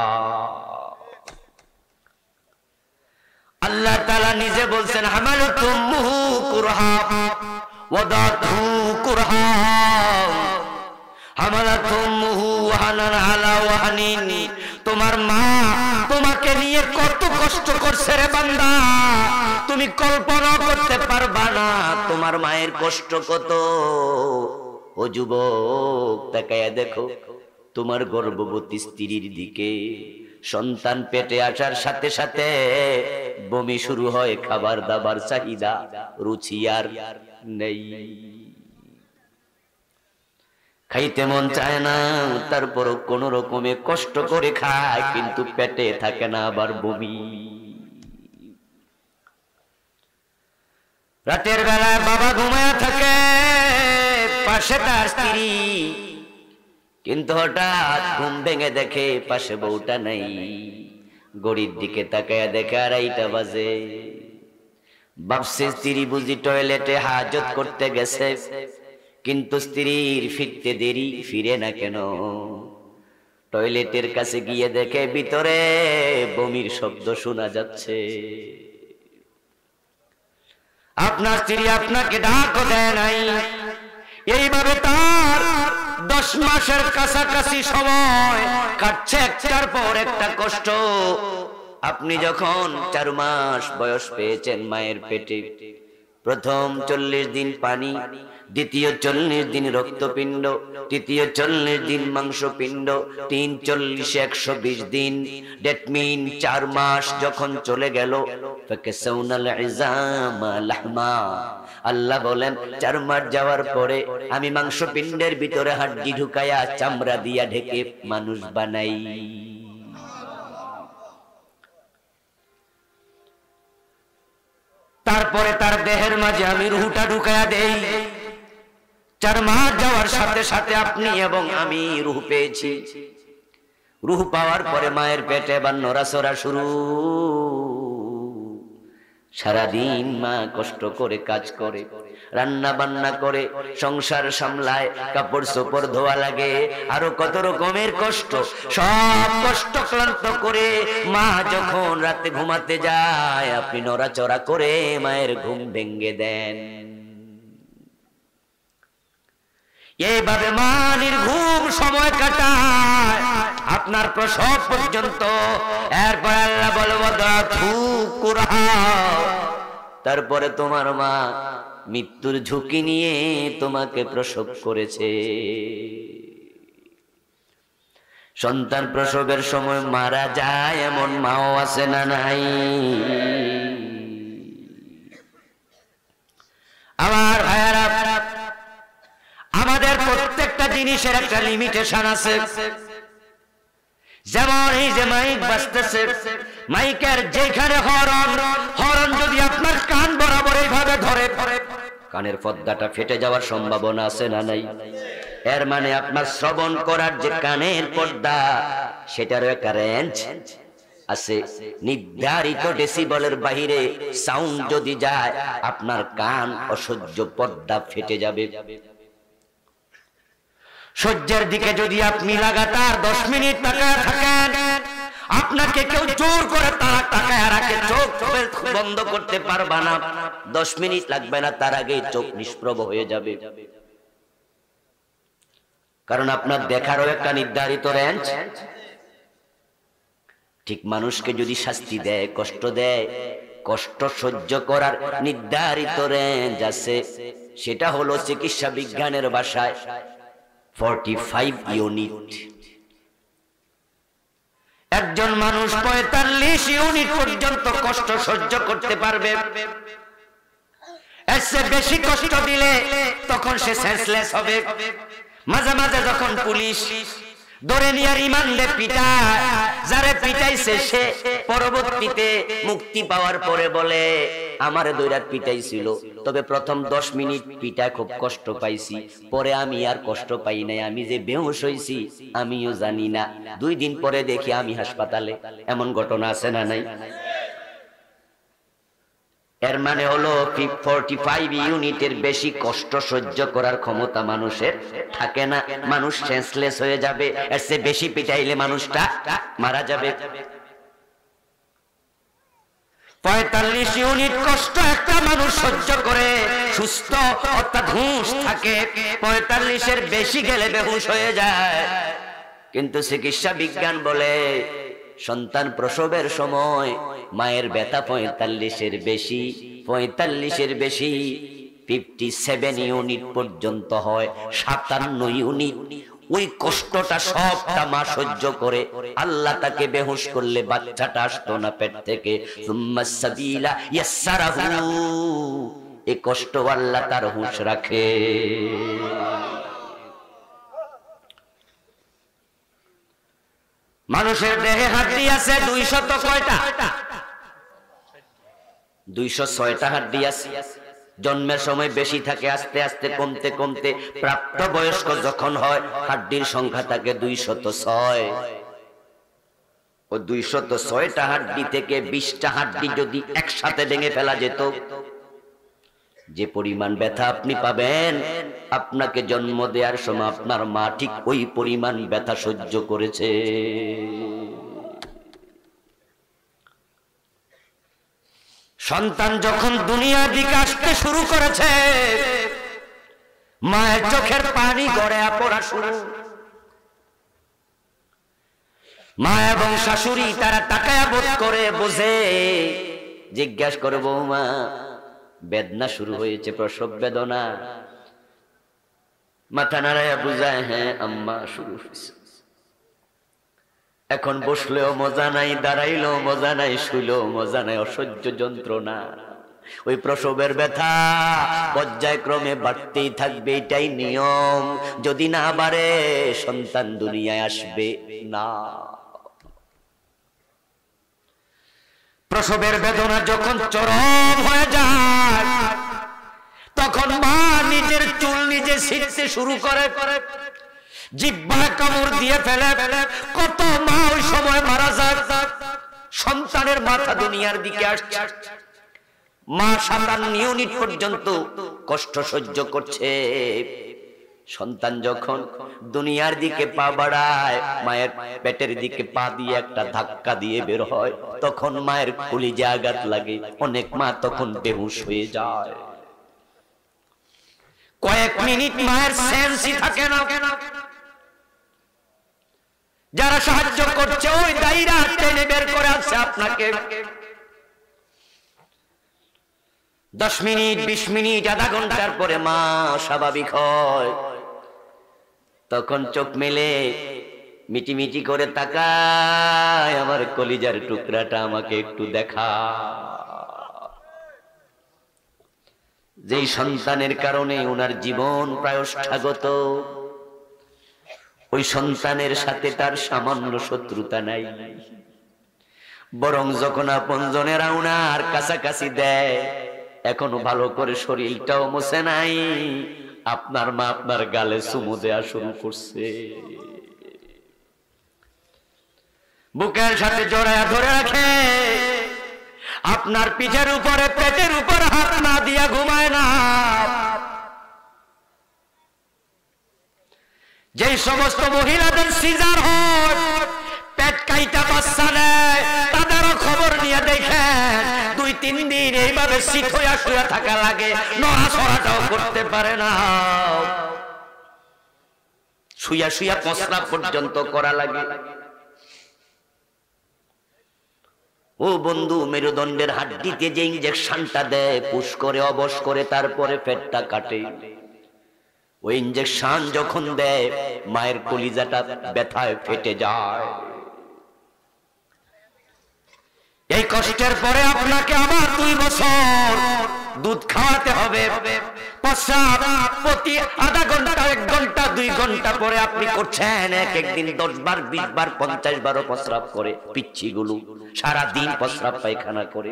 আল্লাহ তাআলা নিজে বলছেন, হামালাতু উম্মুহু কুরহা ওয়াদাতহু কুরহা হামালাতু উম্মুহু ওয়াহানান আলা ওয়াহানিন। তোমার মা তোমাকে নিয়ে কত কষ্ট করছে রে বান্দা, তুমি কল্পনা করতে পারবা না তোমার মায়ের কষ্ট কত। ও যুবক, তাকায়া দেখো তোমার গর্ভবতী স্ত্রীর দিকে। সন্তান পেটে আসার সাথে সাথে বমি শুরু হয়, খাবার দাবার চাহিদা রুচি আর নেই, খাইতে মন চায় না, তারপরও কোন রকমে কষ্ট করে খায়, কিন্তু পেটে থাকে না আবার বমি। রাতের বেলায় বাবা ঘুমায়া থাকে, পাশে তার স্ত্রী, কিন্তু হঠাৎ ঘুম ভেঙে দেখে পাশে বউটা নাই। ঘড়ির দিকে তাকায়া দেখে 2:30 বাজে। ভাবছে স্ত্রী বুঝি টয়লেটে হাজত করতে গেছে, কিন্তু স্ত্রীর ফিরতে দেরি, ফিরে না কেন? টয়লেটের কাছে গিয়ে দেখে ভিতরে বমির শব্দ শোনা যাচ্ছে। আপনার স্ত্রী আপনাকে ডাকও দেয় নাই। এইভাবে তার 10 মাসের কাছাকাছি সময় কাটছে, একটার পর একটা কষ্ট। আপনি যখন 4 মাস বয়স পেয়েছেন মায়ের পেটে, প্রথম 40 দিন পানি, দ্বিতীয় 40 দিন রক্তপিণ্ড, তৃতীয় 40 দিন মাংসপিণ্ড, 3 40 120 দিন। দ্যাট মিন 4 মাস যখন চলে গেল, ফাকাসাউনাল ইজামা লাহমা, আল্লাহ বলেন 4 মাস যাওয়ার পরে আমি মাংসপিণ্ডের ভিতরে হাড্ডি ঢুকায়া চামড়া দিয়া ঢেকে মানুষ বানাই। তারপরে তার দেহের মাঝে আমি রুহটা ঢুকায়া দেই। 4 মাস যাওয়ার সাথে সাথে আপনি এবং আমি রুহ পেয়েছি। রুহ পাওয়ার পরে মায়ের পেটে এবার নড়াচড়া শুরু। সারাদিন মা কষ্ট করে কাজ করে, রান্না বান্না করে, সংসার সামলায়, কাপড় চোপড় ধোয়া লাগে, আরো কত রকমের কষ্ট। সব কষ্ট ক্লান্ত করে মা যখন রাতে ঘুমাতে যায়, আপনি নড়াচড়া করে মায়ের ঘুম ভেঙে দেন। এইভাবে মানির ঘুম সময় কাটায় আপনার প্রসব পর্যন্ত। এরপর আল্লাহ বলবো তারপরে তোমার মা মৃত্যুর ঝুঁকি নিয়ে তোমাকে প্রসব করেছে। সন্তান প্রসবের সময় মারা যায় এমন মাও আছে না নাই? আমার ভাইয়ারা, আমাদের প্রত্যেকটা জিনিসের একটা লিমিটেশন আছে। যেমন এই যে মাইক বাজতেছে, মাইকের যেখানে হরন যদি আপনার কান বরাবর এইভাবে ধরে, কানের পর্দাটা ফেটে যাওয়ার সম্ভাবনা আছে না নাই? এর মানে আপনার শ্রবণ করার যে কানের পর্দা, সেটারও একটা রেঞ্জ আছে। নির্ধারিত ডেসিবলের বাহিরে সাউন্ড যদি যায়, আপনার কান অসহ্য, পর্দা ফেটে যাবে। সূর্যের দিকে যদি আপনি লাগাতার 10 মিনিট তাকায় থাকেন, আপনাকে কেউ জোর করে তাকায় রাখে, চোখ বন্ধ করতে পারবা না। 10 মিনিট লাগবে না, তার আগেই চোখ নিষ্প্রভ হয়ে যাবে। কারণ আপনার দেখারও একটা নির্ধারিত রেঞ্জ। ঠিক মানুষকে যদি শাস্তি দেয়, কষ্ট দেয়, কষ্ট সহ্য করার নির্ধারিত রেঞ্জ আছে। সেটা হলো চিকিৎসা বিজ্ঞানের ভাষায় 45 ইউনিট। একজন মানুষ 45 ইউনিট পর্যন্ত কষ্ট সহ্য করতে পারবে। এর চেয়ে বেশি কষ্ট দিলে তখন সে সেন্সলেস হবে। মাঝে মাঝে যখন পুলিশ ধরে নিয়ে রিমান্ডে পিটায়, যারে পিটাইছে সে পরবর্তীতে মুক্তি পাওয়ার পরে বলে আমারে দৈরাত পিটাইছিল, তবে প্রথম 10 মিনিট পিটায় খুব কষ্ট পাইছি, পরে আমি আর কষ্ট পাই নাই, আমি যে বেহুশ হইছি আমিও জানি না, 2 দিন পরে দেখি আমি হাসপাতালে। এমন ঘটনা আছে না নাই? এর মানে হলো 45 ইউনিটের বেশি কষ্ট সহ্য করার ক্ষমতা মানুষের থাকে না। মানুষ সেন্সলেস হয়ে যাবে। এর চেয়ে বেশি পিটাইলে মানুষটা মারা যাবে। 45 ইউনিট কষ্ট একটা মানুষ সহ্য করে সুস্থ অর্থাৎ হুঁশ থাকে। 45-এর বেশি গেলে বেহুশ হয়ে যায়। কিন্তু চিকিৎসা বিজ্ঞান বলে সন্তান প্রসবের সময় মায়ের ব্যথা 45-এর বেশি, 45-এর বেশি 57 ইউনিট পর্যন্ত হয়, 57 ইউনিট। ওই কষ্টটা সবটা মা সহ্য করে। আল্লাহ তাকে বেহুশ করলে বাচ্চাটা আসতো না পেট থেকে। সুম্মাস সাবিলা ইয়াসসারাহু, এই কষ্ট আল্লাহ তার হুঁশ রাখে। মানুষের দেহে হাড্ডি আছে 200 কয়টা? 206টা হাড্ডি আছে। জন্মের সময় বেশি থাকে, আস্তে আস্তে কমতে কমতে প্রাপ্ত বয়স্ক যখন হয় হাড্ডির সংখ্যা থাকে 206। ও 206টা হাড্ডি থেকে 20টা হাড্ডি যদি একসাথে ভেঙে ফেলা যেত, যে পরিমাণ ব্যথা আপনি পাবেন, আপনাকে জন্ম দেওয়ার সময় আপনার মা ঠিক ওই পরিমাণ ব্যথা সহ্য করেছে। সন্তান যখন দুনিয়ার দিকে আসতে শুরু করেছে, মায়ের চোখের পানি গড়ে পড়া শুরু। মা এবং শাশুড়ি তারা তাকায়া বোধ করে বোঝে, জিজ্ঞাসা করে, বৌমা বেদনা শুরু হয়েছে, প্রসব বেদনা? মাথা নাড়ায়া বুঝায়, হ্যাঁ আম্মা শুরু হয়েছে। এখন বসলেও মজা নাই, দাঁড়াইলেও মজা নাই, শুইলেও মজা নাই, অসহ্য যন্ত্রণা। ওই প্রসবের ব্যথা পর্যায়ক্রমে বাড়তেই থাকবে, এটাই নিয়ম। যদি না বাড়ে সন্তান দুনিয়ায় আসবে না। প্রসবের বেদনা যখন চরম হয়ে যায়, তখন মা নিজের চুল নিজে ছিঁড়তে শুরু করে, জিহ্বায় কামড় দিয়ে ফেলে। কত মা ওই সময় মারা যায়, সন্তানের মাথা দুনিয়ার দিকে আসছে। মা 57 ইউনিট পর্যন্ত কষ্ট সহ্য করছে। সন্তান যখন দুনিয়ার দিকে পা বাড়ায়, মায়ের পেটের দিকে পা দিয়ে একটা ধাক্কা দিয়ে বের হয়, তখন মায়ের কলিজে আঘাত লাগে। অনেক মা তখন বেহুশ হয়ে যায়। কয়েক মিনিট মায়ের সেন্সই থাকে না। যারা সাহায্য করছে ওই দায়রা টেনে বের করে আসছে আপনাকে। 10 মিনিট, 20 মিনিট, আধা ঘন্টার পরে মা স্বাভাবিক হয়। তখন চোখ মেলে মিটিমিটি করে তাকায়, আমার কলিজার টুকরাটা আমাকে একটু দেখা। যেই সন্তানের কারণে ওনার জীবন প্রায় স্বাগত, ওই সন্তানের সাথে তার সামান্য শত্রুতা নাই। বরং যখন আপনজনেরা ওনার কাছাকাছি দেয়, এখনো ভালো করে শরীরটাও মোছে নাই, আপনার মা আপনার গালে চুমু দেয়া শুরু করছে। বুকের সাথে জড়ায়া ধরে রাখে, আপনার পিঠের উপরে পেটের উপর হাত না দিয়া ঘুমায় না। যেই সমস্ত মহিলাদের সিজার হয়, পেট কাইটা বাচ্চা নেয়, তাদেরও খবর নিয়ে দেখেন 2-3 দিন এইভাবে শীত হইয়া শুয়ে থাকা লাগে, নড়াচড়াটাও করতে পারে না। শুয়া শুয়া প্রস্রাব পর্যন্ত করা লাগে। ও বন্ধু, মেরুদণ্ডের হাড্ডিতে যে ইনজেকশনটা দেয়, পুশ করে অবশ করে তারপরে পেটটা কাটে, ওই ইনজেকশন যখন দেয় মায়ের কলিজাটা ব্যথায় ফেটে যায়। এই কষ্টের পরে আপনাকে আবার 2 বছর দুধ খাওয়াতে হবে। প্রস্রাব প্রতি আধা ঘন্টা, 1 ঘন্টা, 2 ঘন্টা পরে আপনি করছেন। একদিন 10 বার, 20 বার, 50 বারও প্রস্রাব করে পিচ্ছিগুলো সারাদিন প্রস্রাব পায়খানা করে।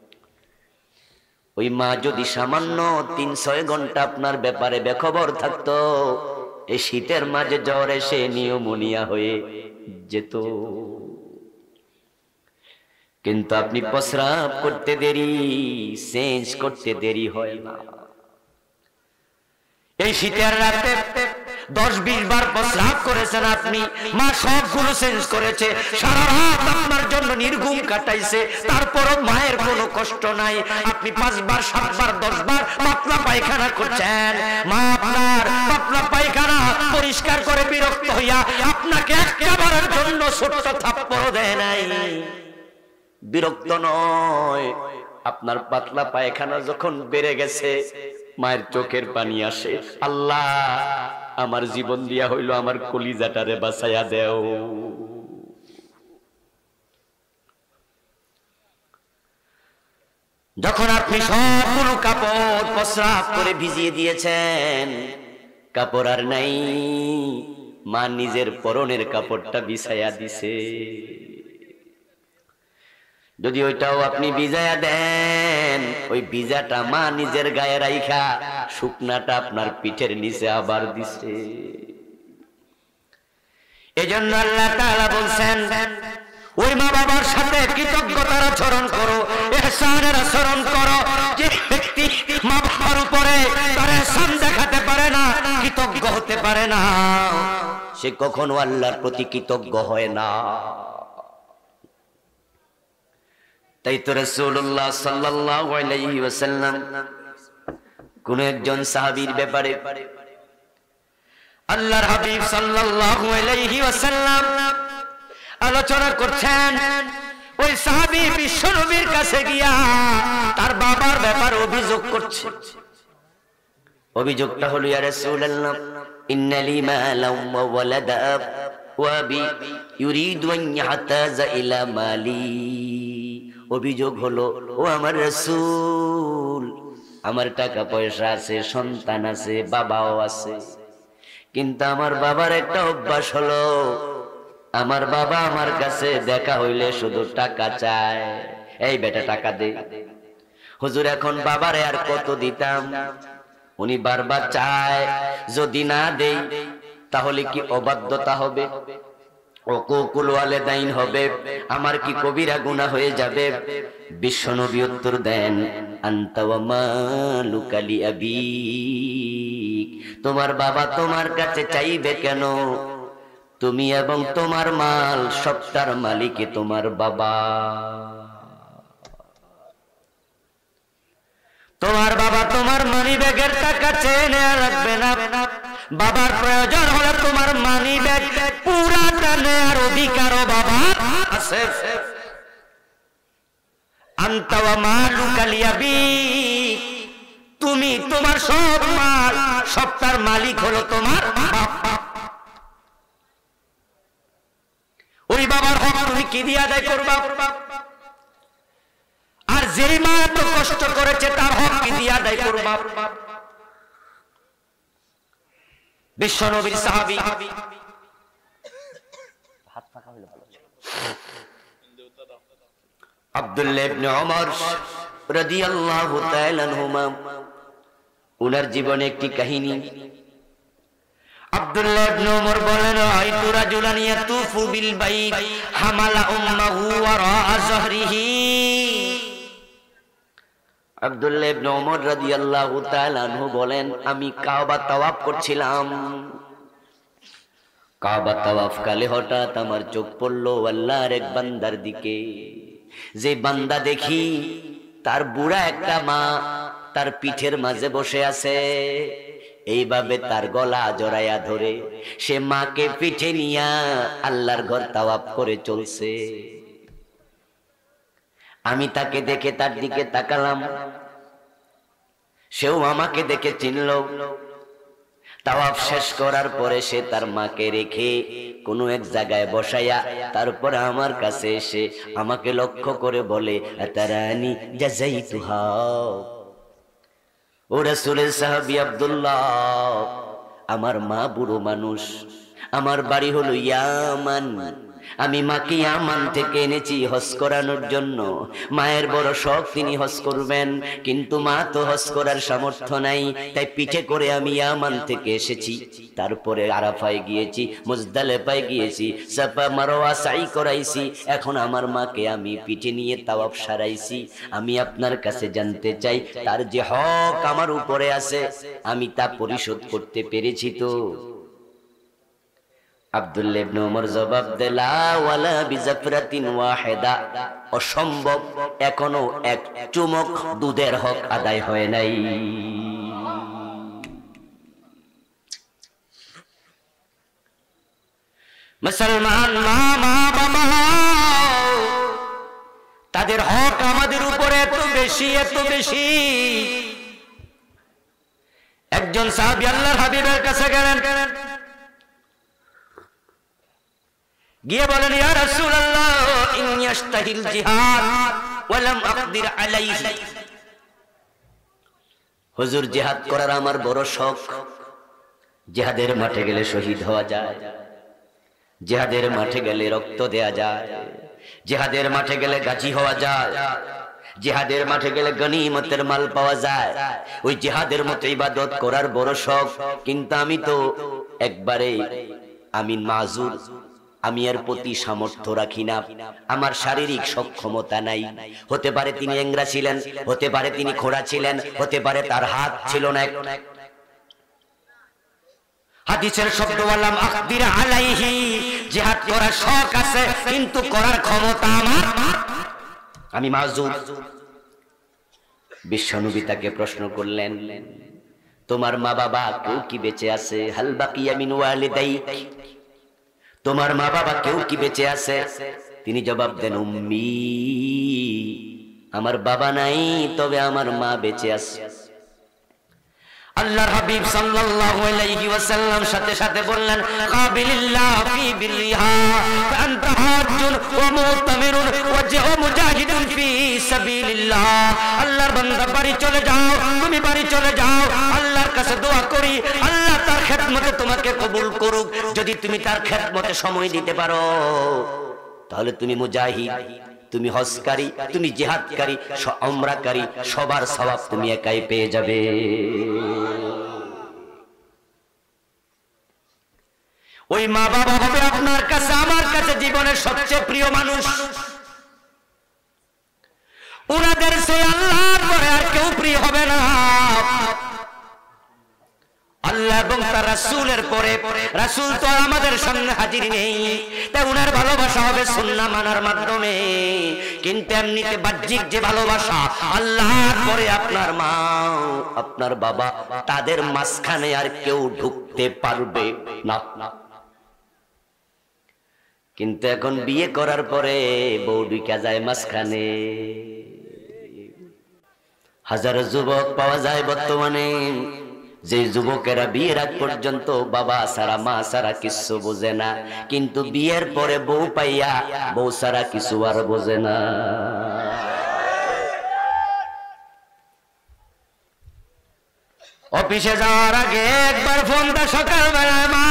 ওই মা যদি সামান্য 3-6 ঘন্টা আপনার ব্যাপারে বেখবর থাকতো, এই শীতের মাঝে জ্বর এসে নিউমোনিয়া হয়ে যেত। কিন্তু আপনি প্রস্রাব করতে দেরি, চেঞ্জ করতে দেরি হয় না। এই শীতের রাতে 10-20 বার প্রস্রাব করেছেন আপনি, মা সবগুলো চেঞ্জ করেছে, সারা রাত আপনার জন্য নির্ঘুম কাটাইছে, তারপরও মায়ের কোনো কষ্ট নাই। আপনি 5 বার, 7 বার, 10 বার পাতলা পায়খানা করছেন, মা আপনার পাতলা পায়খানা পরিষ্কার করে বিরক্ত হইয়া আপনাকে একবারের জন্য ছোট্ট থাপ্পড় দেয় নাই। বিরক্ত নয়, আপনার পাতলা পায়খানা যখন বেড়ে গেছে, মায়ের চোখের পানি আসে, আল্লাহ আমার জীবন দিয়া হইল, আমার কলিজাটারে বাঁচাইয়া দেও। যখন আপনি সবগুলো কাপড় প্রস্রাব করে ভিজিয়ে দিয়েছেন, কাপড় আর নাই, মা নিজের পরনের কাপড়টা বিছাইয়া দিছে। যদি ওইটাও আপনি ভিজাইয়া দেন, ওই ভিজাটা মা নিজের গায়ে রাইখা শুকনাটা আপনার পিঠের নিচে আবার দিছে। এজন্য আল্লাহ তাআলা বলছেন, ওই মা বাবার সাথে কৃতজ্ঞতার আচরণ করো, ইহসানের আচরণ করো। যে ব্যক্তি মা বাবার উপরে তার ইহসান দেখাতে পারে না, কৃতজ্ঞ হতে পারে না, সে কখনো আল্লাহর প্রতি কৃতজ্ঞ হয় না। তাই তো রাসূলুল্লাহ সাল্লাল্লাহু আলাইহি ওয়াসাল্লাম কোন একজন সাহাবীর ব্যাপারে আল্লাহর হাবিব সাল্লাল্লাহু আলাইহি ওয়াসাল্লাম আলোচনা করছেন। ওই সাহাবী বিশ্ব নবীর কাছে গিয়া তার বাবার ব্যাপারে অভিযোগ করছে। অভিযোগটা হলো, ইয়া রাসূলুল্লাহ, ইন্নালি মালাম ওয়া ওয়ালাদা ওয়া বি ইউরিদু আন ইয়াহতাজা ইলা মালি। অভিযোগ হলো, ও আমার রাসূল, আমার টাকা পয়সা আছে, সন্তান আছে, বাবাও আছে, কিন্তু আমার বাবার একটা অভ্যাস হলো, আমার বাবা আমার কাছে দেখা হইলে শুধু টাকা চায়। এই বেটা টাকা দে। হুজুর, এখন বাবারে আর কত দিতাম? উনি বারবার চায়, যদি না দেই তাহলে কি অবাধ্যতা হবে, উকুকুল ওয়ালিদাইন হবে, আমার কি কবিরা গুনাহ হয়ে যাবে? বিশ্বনবী উত্তর দেন, আনতা ওয়া মালুকা লিআবিক, তোমার বাবা তোমার কাছে চাইবে কেন? তুমি এবং তোমার মাল সবটার মালিক তোমার বাবা। তোমার বাবা তোমার মানি ব্যাগের টাকা চেয়ে নেওয়া লাগবে না। বাবার প্রয়োজন হলে তোমার মানি ব্যাগ পুরাটা নেওয়ার অধিকারও বাবা আছে। আনতা ওয়া মালুকা লিআবিক, তুমি তোমার সব মাল সবটার মালিক হলো তোমার বাবা। ওই বাবার হক তুমি কি দিয়ে আদায় করবা? আর যেই মা এত কষ্ট করেছে তার হক কি দিয়ে আদায় করবা? বিশ্ব নবীর সাহাবী আব্দুল্লাহ ইবনে ওমর রাদিয়াল্লাহু তাআলা আনহুমা, উনার জীবনে একটি কাহিনী। আব্দুল্লাহ ইবনে ওমর বলেন, আইতু রাজুলান ইয়াতুফু বিল বাইত হামালা উম্মাহু ওয়ারা যহরিহি। আব্দুল্লাহ ইবনে ওমর রাদিয়াল্লাহু তাআলা আনহু বলেন, আমি কাবা তাওয়াফ করছিলাম। কাবা তাওয়াফ কালে হঠাৎ আমার চোখ পড়লো আল্লাহর এক বান্দার দিকে। যে বান্দা দেখি তার বুড়া একটা মা তার পিঠের মাঝে বসে আছে, এইভাবে তার গলা জড়াইয়া ধরে সে মাকে পিঠে নিয়া আল্লাহর ঘর তাওয়াফ করে চলছে। আমি তাকে দেখে তার দিকে তাকালাম, সেও আমাকে দেখে চিনল। তাওয়াফ শেষ করার পরে সে তার মাকে রেখে কোনো এক জায়গায় বসাইয়া তারপরে আমার কাছে এসে আমাকে লক্ষ্য করে বলে, আতারানি জাযাইতুহা। ও রাসূলের সাহাবী আব্দুল্লাহ, আমার মা বুড়ো মানুষ, আমার বাড়ি হলো ইয়ামান, আমি মাকে ইয়ামান থেকে এনেছি হজ করানোর জন্য। মায়ের বড় শখ তিনি হজ করবেন, কিন্তু মা তো হজ করার সামর্থ্য নাই, তাই পিঠে করে আমি ইয়ামান থেকে এসেছি। তারপরে আরাফায় গিয়েছি, মুজদালিফায় গিয়েছি, সাফা মারওয়া সাই করাইছি, এখন আমার মাকে আমি পিঠে নিয়ে তাওয়াফ সারাইছি। আমি আপনার কাছে জানতে চাই, তার যে হক আমার উপরে আছে আমি তা পরিশোধ করতে পেরেছি তো? আব্দুল্লাহ ইবনে ওমর জবাব দিলা, ওয়ালা বিজাফরাতিন ওয়াহিদা, অসম্ভব, এখনো এক চুমুক দুধের হক আদায় হয় নাই। মুসলমান মা বাবা, তাদের হক আমাদের উপরে এত বেশি, এত বেশি। একজন সাহাবী আল্লাহর হাবিবের কাছে গেলেন, গিয়ে বলেন, ইয়া রাসূলুল্লাহ, ইন্নী আশতাহিল জিহাদ ওয়া লাম আকদির আলাইহি। হুজুর, জিহাদ করার আমার বড় শখ। জিহাদের মাঠে গেলে শহীদ হওয়া যায়, জিহাদের মাঠে গেলে রক্ত দেয়া যায়, জিহাদের মাঠে গেলে গাজী হওয়া যায়, জিহাদের মাঠে গেলে গনিমতের মাল পাওয়া যায়। ওই জিহাদের মতো ইবাদত করার বড় শখ, কিন্তু আমি তো একবারে আমি মাজুর, আমি এর প্রতি সামর্থ্য রাখি না, আমার শারীরিক সক্ষমতা নাই। হতে পারে তিনি এংরা ছিলেন, হতে পারে তিনি খোড়া ছিলেন, হতে পারে তার হাত ছিল না। হাদিসের শব্দ বললাম আকদির আলাইহি, জিহাদ করার শখ আছে কিন্তু করার ক্ষমতা আমার, আমি মাযুর। বিশ্বনবী তাকে প্রশ্ন করলেন, তোমার মা বাবা কেউ কি বেঁচে আছে? হাল বাকিয়া মিন ওয়ালিদাইক, তোমার মা বাবা কেউ কি বেঁচে আছে? তিনি জবাব দেন, উম্মি, আমার বাবা নাই, তবে আমার মা বেঁচে আছে। আল্লাহর হাবিব সাল্লাল্লাহু আলাইহি ওয়াসাল্লাম সাথে সাথে বললেন, কাবিলিল্লাহ ফি বিররিহা আনতা হাজ্জুন ওয়া মুতামিরুন ওয়া মুজাহিদুন ফি সাবিলিল্লাহ। আল্লাহর বান্দা বাড়ি চলে যাও, তুমি বাড়ি চলে যাও, আল্লাহর কাছে দোয়া করি আল্লাহ তার খেদমতে তোমাকে কবুল করুক। যদি তুমি তার খেদমতে সময় দিতে পারো তাহলে তুমি মুজাহিদ, তুমি হজকারী, তুমি জিহাদকারী, উমরাকারী, সবার সওয়াব তুমি একাই পেয়ে যাবে। ওই মা বাবা হবে আপনার কাছে আমার কাছে জীবনের সবচেয়ে প্রিয় মানুষ। ওনাদের সে আল্লাহর পরে আর কেউ প্রিয় হবে না। আল্লাহ এবং তার রাসূলের পরে, রাসূল তো আমাদের সামনে হাজির নেই, তাই উনার ভালোবাসা হবে সুন্নাহ মানার মাধ্যমে। কিন্তু এমনিতে বাহ্যিক যে ভালোবাসা, আল্লাহর পরে আপনার মা, আপনার বাবা, তাদের মাঝখানে আর কেউ ঢুকতে পারবে না। কিন্তু এখন বিয়ে করার পরে বউ ঢুকে যায় মাঝখানে। হাজারো যুবক পাওয়া যায় বর্তমানে, যে যুবকেরা বিয়ের আগ পর্যন্ত বাবা সারা মা সারা কিছু বোঝে না, কিন্তু বিয়ের পরে বউ পাইয়া বউ সারা কিছু আর বোঝে না। অফিসে যাওয়ার আগে একবার ফোন দা, সকালবেলা মা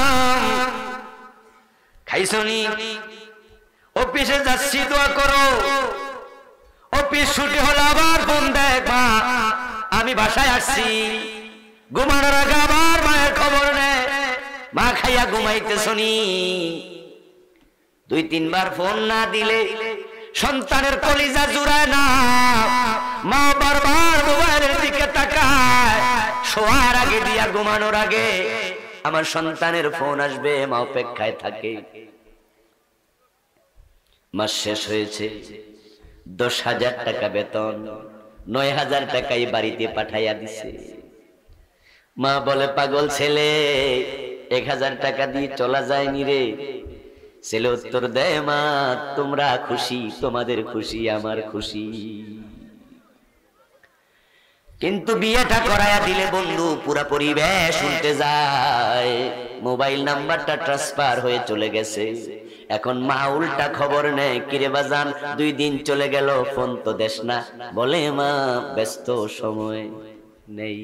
খাইছনি, অফিসে যাচ্ছি দোয়া করো। অফিস ছুটি হলো আবার ফোন দেয়, মা আমি বাসায় আসছি। ঘুমানোর আগে আবার মায়ের খবর নেয়, মা খাইয়া ঘুমাইতে শুনি। 2-3 বার ফোন না দিলে সন্তানের কলিজা জুড়ায় না। মা বারবার মোবাইলের দিকে তাকায়, শোয়ার আগে দিয়া ঘুমানোর আগে আমার সন্তানের ফোন আসবে, মা অপেক্ষায় থাকে। মাস শেষ হয়েছে, 10,000 টাকা বেতন, 9,000 টাকাই বাড়িতে পাঠাইয়া দিছে। মা বলে, পাগল ছেলে, 1,000 টাকা দিয়ে চলা যায়নি রে। ছেলে উত্তর দেয়, মা তোমরা খুশি, তোমাদের খুশি আমার খুশি। কিন্তু বিয়েটা করাইয়া দিলে বন্ধু পুরা পরিবেশ উল্টে যায়। মোবাইল নাম্বারটা ট্রান্সফার হয়ে চলে গেছে। এখন মা উল্টা খবর নেয়, কিরে বাজান 2 দিন চলে গেল, ফোন তো দেশ না। বলে, মা ব্যস্ত, সময় নেই।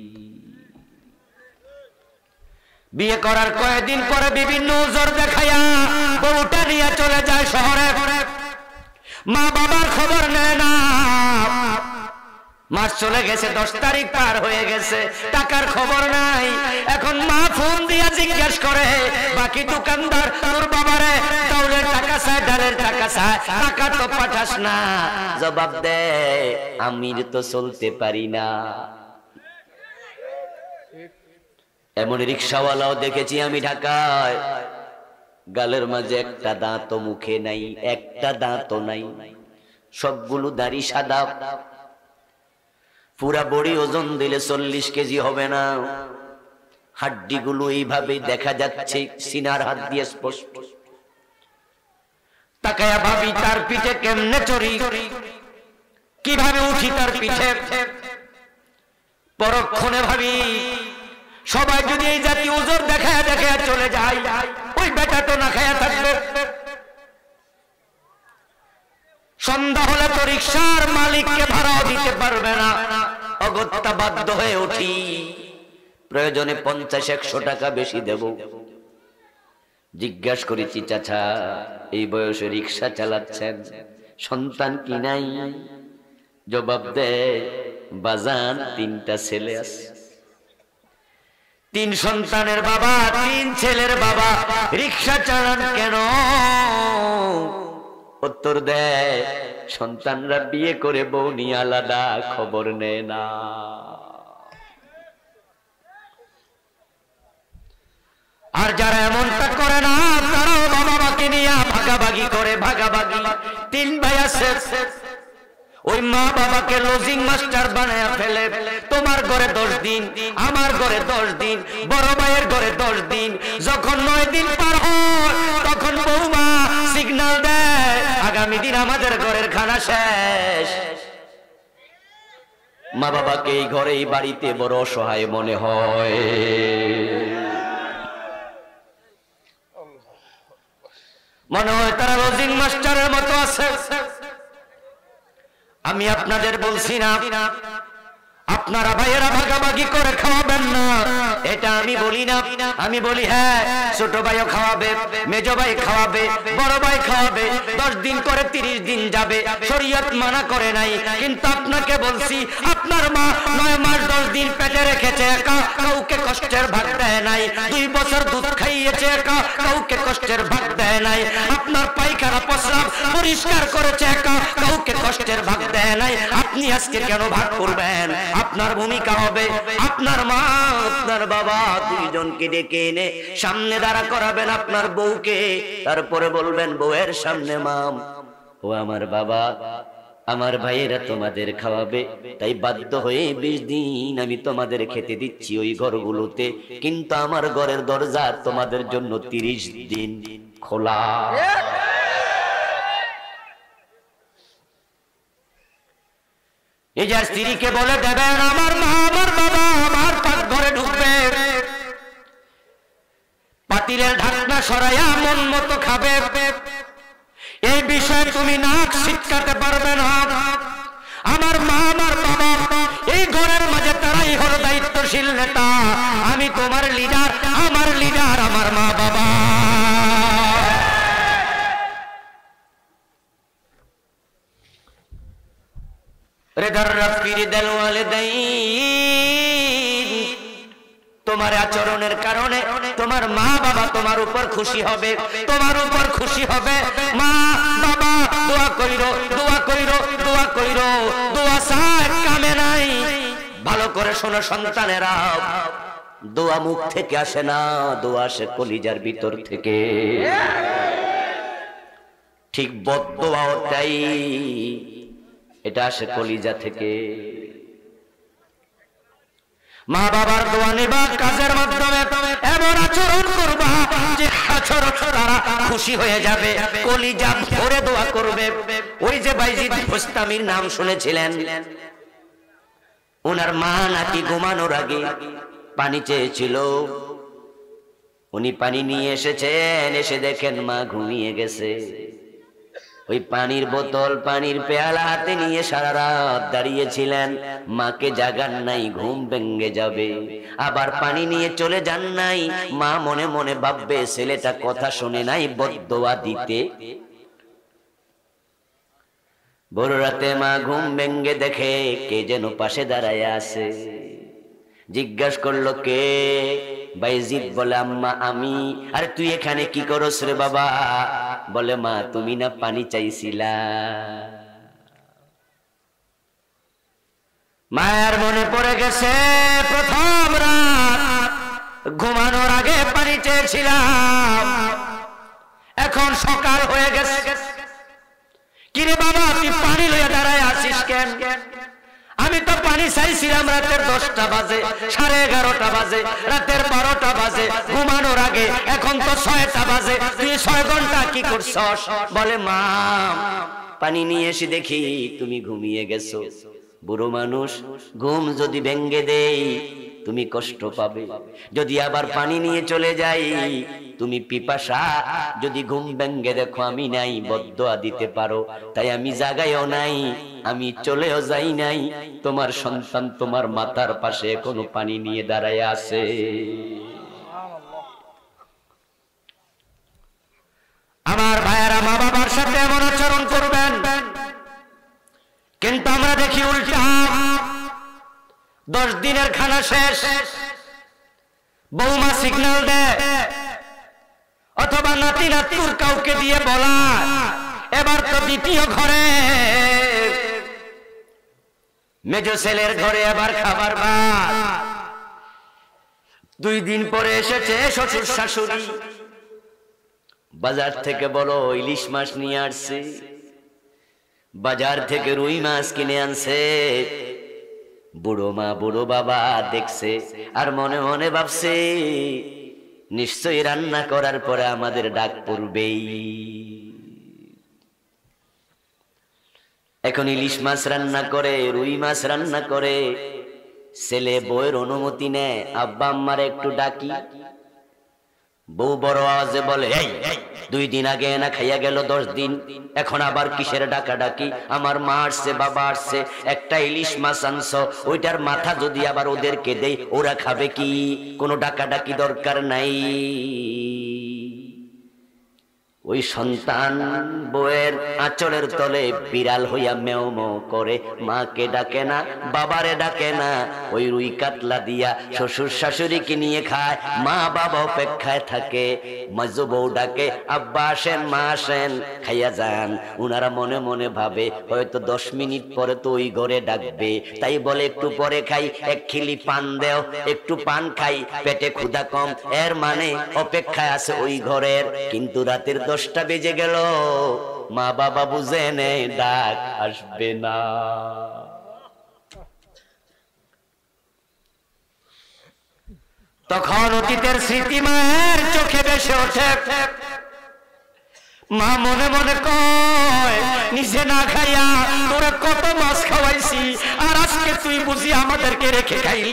বিয়ে করার কয়েকদিন পরে বিভিন্ন জোর দেখাইয়া বউটা নিয়ে চলে যায় শহরে। মা বাবার খবর নেয় না। মাস চলে গেছে, 10 তারিখ পার হয়ে গেছে, টাকার খবর নাই। এখন মা ফোন দিয়া জিজ্ঞেস করে, বাকি দোকানদার তোর বাবারে চাউলের টাকা চায়, ডালের টাকা চায়, টাকা তো পাঠাস না। জবাব দে, আমি তো চলতে পারি না। এমন রিক্সাওয়ালাও দেখেছি আমি ঢাকায়, গালের মাঝে একটা দাঁত মুখে নাই, একটা দাঁত নাই, সবগুলো দাড়ি সাদা। পুরা বড়ি ওজন দিলে 40 কেজি হবে না। হাড্ডিগুলো এইভাবে দেখা যাচ্ছে সিনার হাত দিয়ে স্পষ্ট। তাকায়া ভাবি তার পিঠে কেমনে চড়ি, কিভাবে উঠি তার পিঠে। পরক্ষণে ভাবি, সবাই যদি এই জাতীয় ওজোর দেখায় দেখায় চলে যায়, ওই বেটা তো না খায়া থাকবে। সন্ধ্যা হলে তো রিক্সার মালিককে ভাড়াও দিতে পারবে না। অগত্যা বাধ্য হয়ে উঠি, প্রয়োজনে 50-100 টাকা বেশি দেব। জিজ্ঞাসা করেছি, চাচা এই বয়সে রিক্সা চালাচ্ছেন, সন্তান কি নাই? জবাব দেয়, বাজান 3টা ছেলে আছে। তিন সন্তানের বাবা, তিন ছেলের বাবা, রিক্সা চালান কেন? উত্তর দেয়, সন্তানরা বিয়ে করে বউ নিয়ে আলাদা, খবর নেয় না। আর যারা এমনটা করে না, তারাও বাবা মাকে নিয়ে ভাগাভাগি করে। ভাগাভাগি, তিন ভাই আছে, ওই মা বাবাকে লজিং মাস্টার বানায় ফেলে। তোমার ঘরে 10 দিন, আমার ঘরে 10 দিন, বড় ভাইয়ের ঘরে 10 দিন। যখন 9 দিন পার হয়, তখন বৌমা সিগন্যাল দেয়, আগামী দিন আমাদের ঘরের খানা শেষ। মা বাবাকে এই ঘরে, এই বাড়িতে বড় অসহায় মনে হয়। মনে হয় তারা লজিং মাস্টারের মতো আছে। আমি আপনাদের বলছি না আপনারা ভাইয়েরা ভাগাভাগি করে খাওয়াবেন না, এটা আমি বলি না। আমি বলি হ্যাঁ, ছোট ভাইও খাওয়াবে, মেজ ভাই খাওয়াবে, বড় ভাই খাওয়াবে। 10 দিন করে 30 দিন যাবে, শরীয়ত মানা করে নাই। কিন্তু আপনাকে বলছি, আপনার মা 9 মাস 10 দিন পেটে রেখেছে একা, কাউকে কষ্টের ভাগ দেয় নাই। 2 বছর দুধ খাইয়েছে একা, কাউকে কষ্টের ভাগ দেয় নাই। আপনার পায়খানা প্রস্রাব পরিষ্কার করেছে একা, কাউকে কষ্টের ভাগ দেয় নাই। আপনি আজকে কেন ভাগ করবেন? আপনার ভূমিকা হবে, আপনার মা, আপনার বাবা দুইজনকে ডেকে এনে সামনে দাঁড়া করাবেন আপনার বউকে। তারপরে বলবেন বউয়ের সামনে, মাম, ও আমার বাবা, আমার ভাইয়েরা তোমাদের খাওয়াবে, তাই বাধ্য হয়ে 20 দিন আমি তোমাদের খেতে দিচ্ছি ওই ঘরগুলোতে। কিন্তু আমার ঘরের দরজা তোমাদের জন্য 30 দিন খোলা। এই যে স্ত্রীকে বলে দেবেন, আমার মা, আমার বাবা আমার পাকঘরে ঢুকবে, পাতিলের ঢাকনা সরাইয়া মন মতো খাবে। এই বিষয়ে তুমি নাক ছিটকাতে পারবে না। আমার মা, আমার বাবা এই ঘরের মাঝে তারাই হলো দায়িত্বশীল নেতা। আমি তোমার লিডার, আমার লিডার আমার মা বাবা। তোমার আচরণের কারণে তোমার মা বাবা তোমার উপর খুশি হবে, তোমার উপর খুশি হবে। মা বাবা দোয়া কইরো, দোয়া কইরো, দোয়া কইরো, দোয়া সার কামে নাই। ভালো করে শোনো সন্তানেরা, দোয়া মুখ থেকে আসে না, দোয়া আসে কলিজার ভিতর থেকে। ঠিক বদদোয়াও তাই, এটা আসে কলিজা থেকে। মা বাবার দোয়া নিবা, কাজের মাধ্যমে এমন আচরণ করবা যে আচরণ তারা খুশি হয়ে যাবে, কলিজা ভরে দোয়া করবে। ওই যে বাইজিদ বুস্তামির নাম শুনেছিলেন, ওনার মা নাকি ঘুমানোর আগে পানি চেয়েছিল। উনি পানি নিয়ে এসেছেন, এসে দেখেন মা ঘুমিয়ে গেছে। ওই পানির বোতল, পানির পেয়ালা হাতে নিয়ে সারা রাত দাঁড়িয়েছিলেন। মাকে জাগান নাই, ঘুম ভেঙে যাবে। আবার পানি নিয়ে চলে যান নাই। মা মনে মনে ভাববে ছেলেটা কথা শুনে নাই, বদদোয়া দিতে। ভোর রাতে মা ঘুম ভেঙে দেখে কে যেন পাশে দাঁড়ায় আছে। জিজ্ঞাস করলো কে? বাইজিদ বলে আম্মা আমি। আরে তুই এখানে কি করস রে বাবা? বলে মা তুমি না পানি চাইছিলা। মায়ের মনে পড়ে গেছে প্রথম রাত ঘুমানোর আগে পানি চেয়েছিলাম, এখন সকাল হয়ে গেছে। কিরে বাবা তুই পানি লইয়া দাঁড়ায় আসিস কেন? আমি তো পানি চাইছিলাম রাতের 10টা বাজে, 11:30 বাজে, রাতের 12টা বাজে, ঘুমানোর আগে। এখন তো 6টা বাজে, তুই 6 ঘন্টা কি করছস? বলে মা পানি নিয়ে এসে দেখি তুমি ঘুমিয়ে গেছো। বুড়ো মানুষ, ঘুম যদি ভেঙ্গে দেই তুমি কষ্ট পাবে, যদি আবার পানি নিয়ে চলে যাই তুমি পিপাসা। যদি ঘুম ভেঙ্গে দেখো আমি নাই, বদদোয়া দিতে পারো। তাই আমি জাগাইও নাই, আমি চলেও যাই নাই। তোমার সন্তান তোমার মাথার পাশে এখনো পানি নিয়ে দাঁড়ায় আছে। আমার ভাইয়েরা মা বাবার সাথে এমন আচরণ করবেন, কিন্তু আমরা দেখি উল্টা। 10 দিনের খানা শেষ, বৌমা সিগন্যাল দেয় অথবা নাতি নাতির কাউকে দিয়ে বলা এবার তো দ্বিতীয় ঘরে মেজো ছেলের ঘরে আবার খাবার ভাত। 2 দিন পরে এসেছে শ্বশুর শাশুড়ি, বাজার থেকে বলো ইলিশ মাছ নিয়ে আসছে, বাজার থেকে রুই মাছ কিনে আনছে। বুড়ো মা বুড়ো বাবা দেখছে আর মনে মনে ভাবছে নিশ্চয়ই রান্না করার পরে আমাদের ডাক পড়বেই। এখন ইলিশ মাছ রান্না করে, রুই মাছ রান্না করে, ছেলে বউয়ের অনুমতি নেয় আব্বা আম্মারে একটু ডাকি। বউ বড় আওয়াজে বলে এই 2 দিন আগে না খাইয়া গেল 10 দিন, এখন আবার কিসের ডাকা ডাকি? আমার মা আসছে বাবা আসছে, একটা ইলিশ মাছ আনছো, ওইটার মাথা যদি আবার ওদেরকে দেই ওরা খাবে কি? কোনো ডাকা ডাকি দরকার নাই। ওই সন্তান বউয়ের আঁচলের তলে বিড়াল হইয়া মেও মেও করে, মাকে ডাকে না বাবারে ডাকে না। ওই রুই কাতলা দিয়া শ্বশুর শাশুড়িকে নিয়ে খায়, মা বাবা অপেক্ষায় থাকে। মেজো বউ ডাকে আব্বা আসেন মা আসেন খাইয়া যান। উনারা মনে মনে ভাবে হয়তো 10 মিনিট পরে তো ওই ঘরে ডাকবে, তাই বলে একটু পরে খাই, 1 খিলি পান দেও, একটু পান খাই, পেটে ক্ষুধা কম, এর মানে অপেক্ষায় আছে ওই ঘরের। কিন্তু রাতের 10টা বেজে গেল, মা বাবা বুঝে নেই ডাক আসবে না। তখন অতীতের স্মৃতি মায়ের চোখে ভেসে ওঠে। মা মনে মনে কয় নিজে না খাইয়া তোরা কত মাছ খাওয়াইছি, আর আজকে তুই বুঝি আমাদেরকে রেখে খাইলি।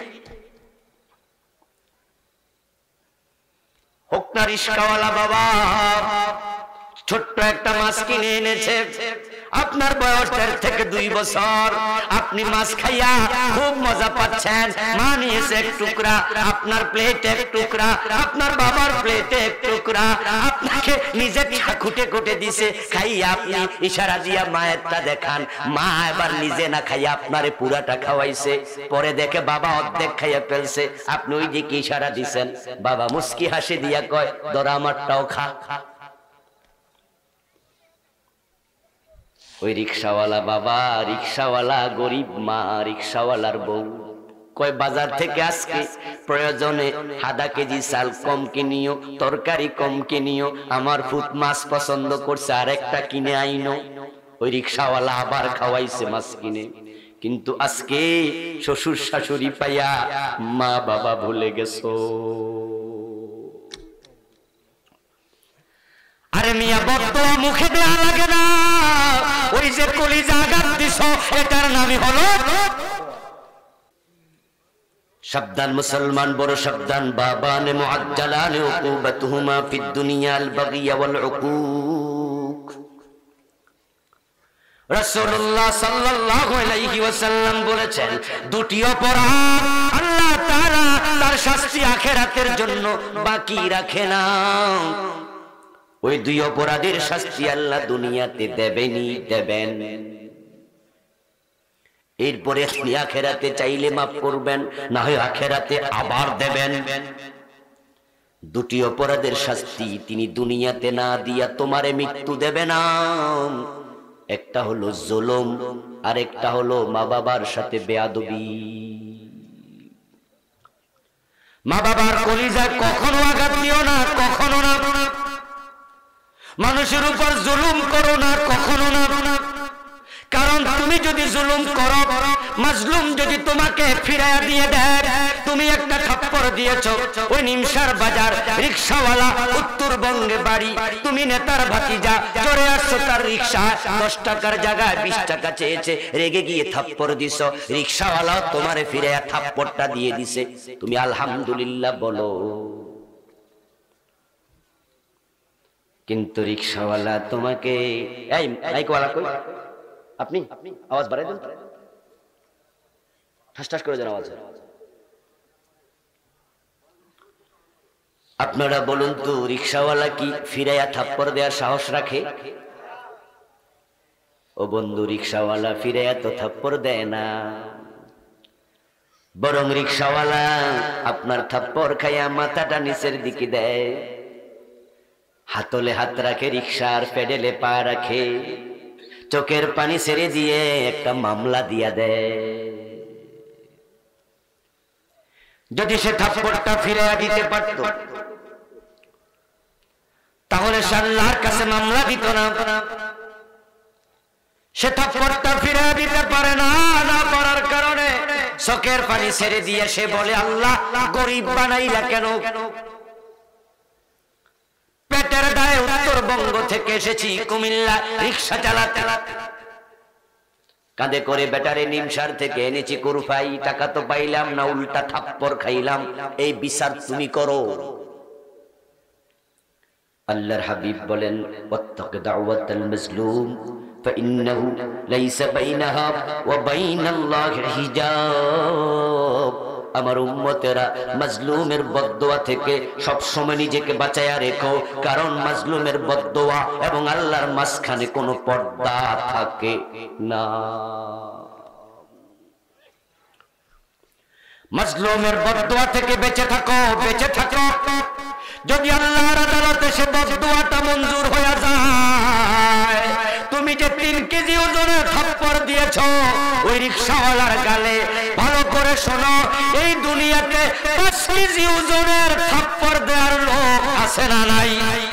হোক না রিস্কাওয়ালা বাবা, ছোট্ট একটা মাছ কিনে এনেছে, আপনার বয়স 1.5 থেকে 2 বছর, আপনি মাছ খাইয়া খুব মজা পাচ্ছেন। মা নিয়েছে 1 টুকরা, আপনার প্লেটে 1 টুকরা, আপনার বাবার প্লেটে 1 টুকরা, আপনাকে নিজে খুঁটে খুঁটে দিছে, খাইয়া আপনি ইশারা দিয়া মায়েরটা দেখান। মা এবার নিজে না খাইয়া আপনারে পুরাটা খাওয়াইছে। পরে দেখে বাবা অর্ধেক খাইয়া ফেলছে, আপনি ওই দিকে ইশারা দিছেন। বাবা মুস্কি হাসি দিয়া কয় ধরা আমারটাও খা। ওই রিক্সাওয়ালা বাবা, রিক্সাওয়ালা গরিব মা, রিক্সাওয়ালার বউ কয় বাজার থেকে আজকে প্রয়োজনে আধা কেজি চাল কম কিনিও, তরকারি কম কিনিও, আমার ফুট মাছ পছন্দ করছে আর একটা কিনে আইনো। ওই রিক্সাওয়ালা আবার খাওয়াইছে মাছ কিনে। কিন্তু আজকে শ্বশুর শাশুড়ি পাইয়া মা বাবা ভুলে গেছো। আরে মিয়া বর্তমান মুখে দেয়া লাগে না, ওই যে কলিজা আঘাত দিছ এটার নামই হলো সাবধান। মুসলমান বড় সাবধান। বাবানে মুআজ্জালানে উকুবাতুহুমা ফিদ দুনিয়াল বাগিয়া ওয়াল উকুক। রাসূলুল্লাহ সাল্লাল্লাহু আলাইহি ওয়াসাল্লাম বলেছেন, 2টি অপরাধ আল্লাহ তাআলা তার শাস্তি আখিরাতের জন্য বাকি রাখে না। ওই 2 অপরাধের শাস্তি আল্লাহ দুনিয়াতে দেবেনই দেবেন। এরপরে আপনি আখিরাতে চাইলে মাফ করবেন, না হয় আখিরাতে আবার দেবেন। 2টি অপরাধের শাস্তি তিনি দুনিয়াতে না দিয়া তোমারে মৃত্যু দেবে না। একটা হলো জুলুম, আর একটা হলো মা বাবার সাথে বেয়াদবি। মা বাবার কলিজা কখনো আঘাত দিও না, কখনো না। মানুষের উপর জুলুম করো না, কখনো না। কারণ তুমি যদি জুলুম করো, মাজলুম যদি তোমাকে ফিরাইয়া দিয়ে দেয়, তুমি একটা থাপ্পড় দিয়েছ, ওই নিমসার বাজার রিক্সাওয়ালা উত্তরবঙ্গে বাড়ি, তুমি নেতার ভাতিজা, চড়ে আসছো তার রিক্সা, 10 টাকার জায়গায় 20 টাকা চেয়েছে, রেগে গিয়ে থাপ্পড় দিছ, রিক্সাওয়ালা তোমারে ফিরাইয়া থাপ্পড়টা দিয়ে দিছে, তুমি আলহামদুলিল্লাহ বলো। কিন্তু রিক্সাওয়ালা তোমাকে এই মাইকওয়ালা কই আপনি আওয়াজ বাড়াই দেন, ঠাস ঠাস করে দেন আওয়াজ। আপনারা বলুন তো রিক্সাওয়ালা কি ফিরাইয়া থাপ্পড় দেওয়ার সাহস রাখে? ও বন্ধু, রিক্সাওয়ালা ফিরাইয়া তো থাপ্পড় দেয় না। বরং রিকশাওয়ালা আপনার থাপ্পড় খাইয়া মাথাটা নিচের দিকে দেয়, হাতলে হাত রাখে, রিকশার পেডেলে পা রাখে, চোখের পানি ছেড়ে দিয়ে একটা মামলা দিয়া দেয়। যদি সে থাপ্পড়টা ফিরে দিতে পারত তাহলে সে আল্লাহর কাছে মামলা দিত না। সে থাপ্পড়টা ফিরে দিতে পারে না, না পারার কারণে চোখের পানি ছেড়ে দিয়ে সে বলে, আল্লাহ গরিব বানাইলা কেন? পেটের দায়ে উত্তরবঙ্গ থেকে এসেছি কুমিল্লা রিক্সা চালাতে, কাঁধে করে ব্যাটারে নিমসার থেকে এনেছি কুরফাই, টাকা তো পাইলাম না, উল্টা থাপ্পড় খাইলাম, এই বিচার তুমি করো। আল্লাহর হাবিব বলেন, ওয়াত্তাক দাওয়াতাল মাজলুম ফাইন্নাহু লাইসা বাইনাহা ওয়া বাইনাল্লাহি হিজাব। আমার উম্মতেরা মাজলুমের বদদোয়া থেকে সব সময় নিজেকে বাঁচায়া রেখো, কারণ মাজলুমের বদদোয়া এবং আল্লাহর মাঝখানে কোনো পর্দা থাকে না। মাজলুমের বদদোয়া থেকে বেঁচে থাকো, বেঁচে থাকো। যদি আল্লাহর আদালতে সে বদদোয়াটা মঞ্জুর হয়ে যায়, তুমি যে 3 কেজি ওজনের থাপ্পড় দিয়েছো ওই রিকশাওয়ালার গালে, ভালো করে শোনো, এই দুনিয়াতে 5 কেজি ওজনের থাপ্পড় দেওয়ার লোক আছে না নাই?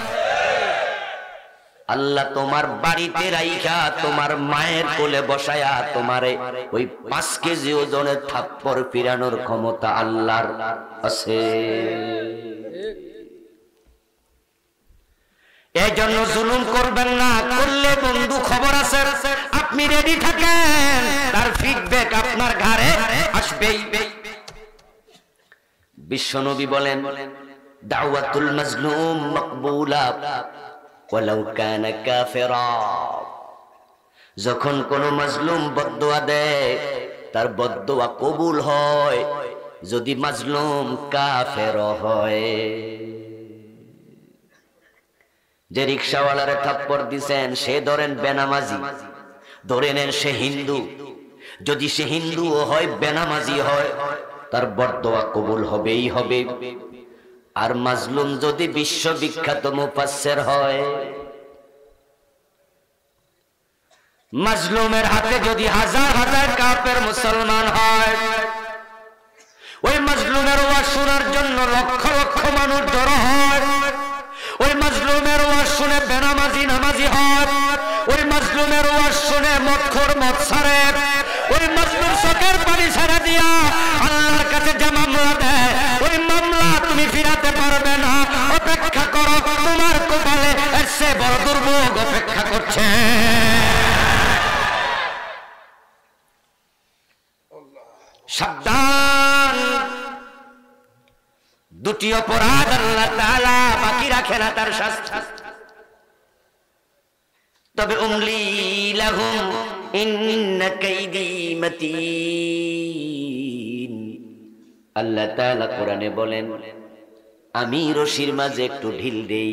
আল্লাহ তোমার বাড়িতে রাইখা তোমার মায়ের কোলে বসায়া তোমারে ওই 5 কেজি ওজনের থাপ্পড় ফিরানোর ক্ষমতা আল্লাহর আছে। এই জন্য জুলুম করবেন না, করলে বন্ধু খবর আছে, আপনি রেডি থাকেন, তার ফিডব্যাক আপনার ঘাড়ে আসবেই। বিশ্বনবী বলেন, দাওয়াতুল মাজলুম মাকবুলা ওয়ালাউ কানা কাফিরা। যখন কোন মাজলুম বদদোয়া দেয় তার বদদোয়া কবুল হয় যদি মাজলুম কাফের হয়। যে রিকশাওয়ালারে থাপ্পড় দিছেন সে ধরেন বেনামাজি, ধরে নেন সে হিন্দু, যদি সে হিন্দুও হয় বেনামাজি হয় তার বদদোয়া কবুল হবেই হবে। আর মাজলুম যদি বিশ্ববিখ্যাত মুফাসসির হয়, মাজলুমের হাতে যদি হাজার হাজার কাফের মুসলমান হয়, ওই মাজলুমের ওয়াজ শোনার জন্য লক্ষ লক্ষ মানুষ জড়ো হয়, ওই মাজলুমের ওয়াজ শুনে বেনামাজি নামাজি হয়, ওই মাজলুমের ওয়াজ শুনে মদখোর মদ ছাড়ে, ওই মাজলুম চোখের পানি ছেড়ে দিয়া আল্লাহর কাছে যে মামলা দেয় ওই মামলা তুমি ফিরাতে পারবে না। অপেক্ষা করো, তোমার কপালে এসে বড় দুর্ভোগ অপেক্ষা করছে। সাবধান, দুটি অপরাধ আল্লাহ তাআলা বাকি রাখে না তার শাস্তি। তবে উমলি লাহুম ইন্না কাইদি মাতিন। আল্লাহ তাআলা কোরআনে বলেন, আমি রশির মাঝে একটু ঢিল দেই।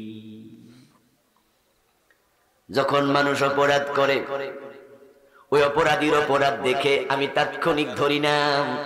যখন মানুষ অপরাধ করে ওই অপরাধীর অপরাধ দেখে আমি তাৎক্ষণিক ধরি না,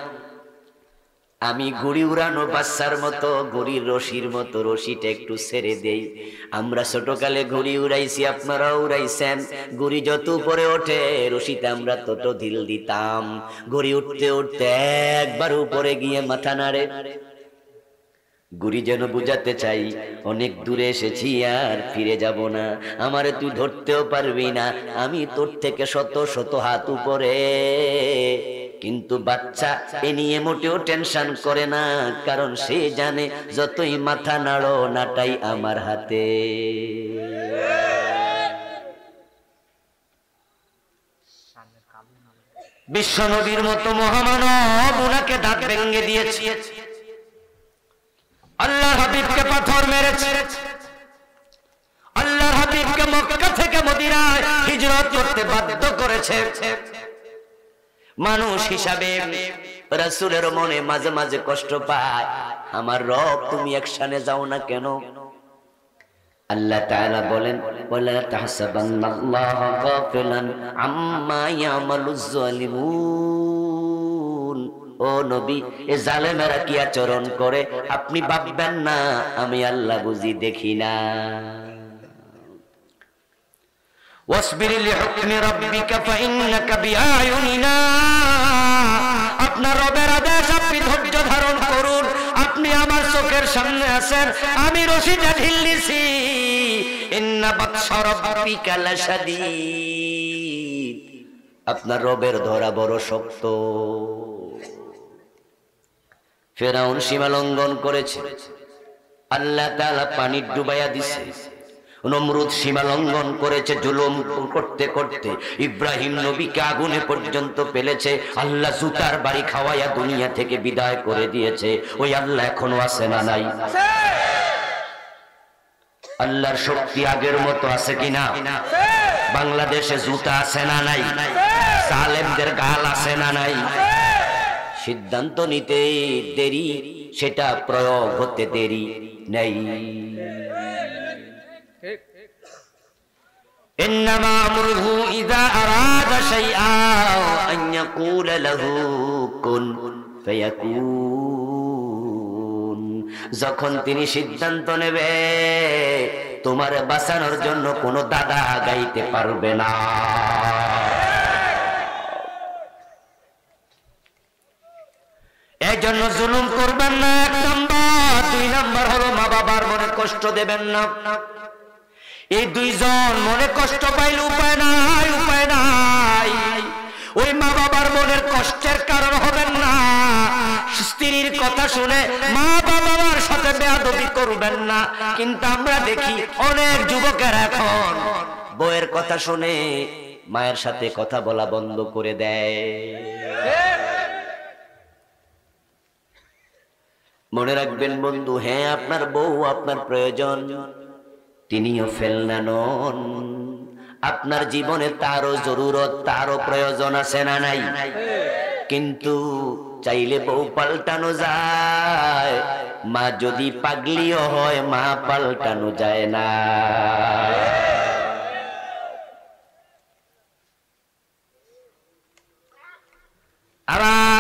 আমি ঘুড়ি উড়ানো বাচ্চার মতো ঘুড়ির রশির মতো রশিটা একটু ছেড়ে দেই। আমরা ছোটকালে ঘুড়ি উড়াইছি, আপনারা উড়াইছেন। ঘুড়ি যত উপরে ওঠে রশিতে আমরা তত ঢিল দিতাম। ঘুড়ি উঠতে উঠতে একবার উপরে গিয়ে মাথা নাড়ে। ঘুড়ি যেন বুঝাতে চাই অনেক দূরে এসেছি, আর ফিরে যাব না, আমারে তুই ধরতেও পারবি না, আমি তোর থেকে শত শত হাত উপরে। কিন্তু বাচ্চা এ নিয়ে মোটেও টেনশন করে না, কারণ সে জানে যতই মাথা নাড়ো নাটাই আমার হাতে। বিশ্বনবীর মতো মহামানব উনাকে দাঁত ভেঙে দিয়েছে, আল্লাহর হাবিবকে পাথর মেরেছে, আল্লাহর হাবিবকে মক্কা থেকে মদিনায় হিজরত করতে বাধ্য করেছে। মানুষ হিসাবে রাসূলের মনে মাঝে মাঝে কষ্ট পায়, আমার রব তুমি একসানে যাও না কেন? আল্লাহ তাআলা বলেন, ওয়ালা তাহসাবান্নাল্লাহা গাফিলান আম্মা ইয়ামালুজ জালিমুন। ও নবী, এ জালেমেরা কি আচরণ করে আপনি ভাববেন না আমি আল্লাহ বুঝি দেখি না। ওয়াসবির লিহুকমি রাব্বিকা ফাইন্নাকা বিআয়ুনিনা, আপনার রবের আদেশ আপনি ধৈর্য ধারণ করুন, আপনি আমার চোখের সামনে আছেন, আমি রশিটা ঢিলছি। ইন্না বাতশা রাব্বিকা লাশাদীদ, আপনার রবের ধরা বড় শক্ত। ফিরআউন সীমা লঙ্ঘন করেছে, আল্লাহ তাআলা পানি ডুবাইয়া দিছে। নমরুদ সীমা লঙ্ঘন করেছে, জুলুম করতে করতে ইব্রাহিম নবীকে আগুনে পর্যন্ত ফেলেছে। আল্লাহ জুতার বাড়ি খাওয়াইয়া দুনিয়া থেকে বিদায় করে দিয়েছে। ওই আল্লাহ এখনো আছে না নাই? আল্লাহর শক্তি আগের মতো আছে কিনা? বাংলাদেশে জুতা আছে না নাই? জালেমদের গাল আছে না নাই? সিদ্ধান্ত নিতে দেরি, সেটা প্রয়োগ হতে দেরি নেই। ইন্নামা আমরুহু ইযা আরাদা শাইআন আন ইয়াকুলা লাহু কুন ফায়াকুন, যখন তিনি সিদ্ধান্ত নেবে তোমার বাঁচানোর জন্য কোনো দাদা গাইতে পারবে না। এই জন্য জুলুম করবেন না, 1 নাম্বার। 2 নাম্বার হলো মা বাবার মনে কষ্ট দেবেন না। এই দুইজন মনে কষ্ট পাইলে উপায় নাই, উপায় নাই। ওই মা বাবার মনের কষ্টের কারণ হবেন না। স্ত্রীর কথা শুনে মা বাবার সাথে বেয়াদবি করবেন না। কিন্তু আমরা দেখি অনেক যুবকের এখন বউয়ের কথা শুনে মায়ের সাথে কথা বলা বন্ধ করে দেয়। মনে রাখবেন বন্ধু, হ্যাঁ আপনার বউ আপনার প্রয়োজন, তিনিও ফেলনা নন। আপনার জীবনে তারও জরুরত, তারও প্রয়োজন আছে না নাই? কিন্তু চাইলে বউ পাল্টানো যায়, মা যদি পাগলিও হয় মা পাল্টানো যায় না। আমার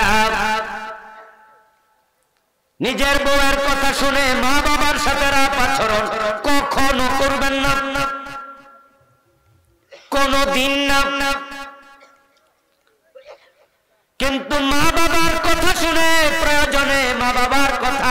নিজের বউয়ের কথা শুনে মা বাবার সাথে রাপ আচরণ কখনো করবেন না, কোনদিন না। কিন্তু মা বাবার কথা শুনে প্রয়োজনে মা বাবার কথা,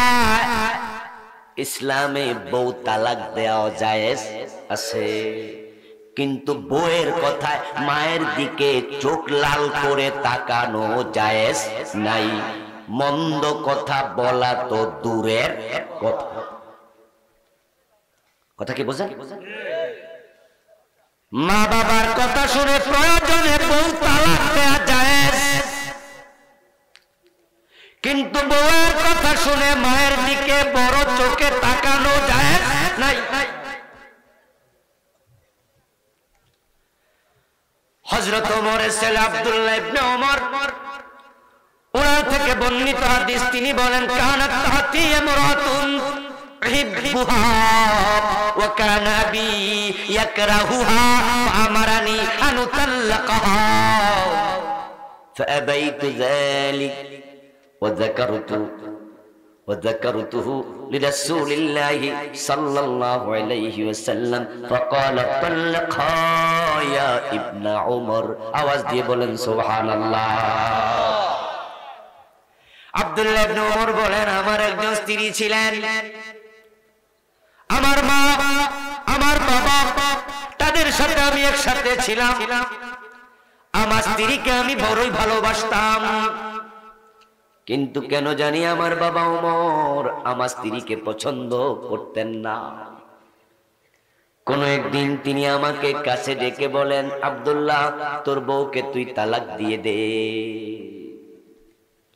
ইসলামে বউ তালাক দেওয়া জায়েজ আছে, কিন্তু বউয়ের কথায় মায়ের দিকে চোখ লাল করে তাকানো জায়েজ নাই। মন্দ কথা বলা তো দূরের কথা। কথা কি বোঝেন? মা বাবার কথা শুনে প্রয়োজনে বউ তালাক দেয়া জায়েজ, কিন্তু বউয়ের কথা শুনে মায়ের দিকে বড় চোখে তাকানো জায়েজ নাই। হযরত ওমরের ছেলে আব্দুল্লাহ ইবনে ওমর, ওনার থেকে বর্ণিত হাদিস, তিনি বলেন কানাত তাহতি ইমরাতুন উহিব্বুহা ওয়া কানা আবী ইয়াকরাহুহা ফাআমারানি আন উতাল্লাকাহা ফাআবাইতু যালিক وذكرته لرسول الله صلى الله عليه وسلم فقال طلقها يا ابن عمر। আওয়াজ দিয়ে বলেন সুবহানাল্লাহ। আব্দুল্লাহ ইবনে ওমর বলেন, আমার একজন স্ত্রী ছিলেন, আমার মা আমার বাবা তাদের সাথে আমি একসাথে ছিলাম। আমার স্ত্রীকে আমি বড়ই ভালোবাসতাম, কিন্তু কেন জানি আমার বাবা ওমর আমার স্ত্রীকে পছন্দ করতেন না। কোন একদিন তিনি আমাকে কাছে ডেকে বলেন, আব্দুল্লাহ তোর বউকে তুই তালাক দিয়ে দে।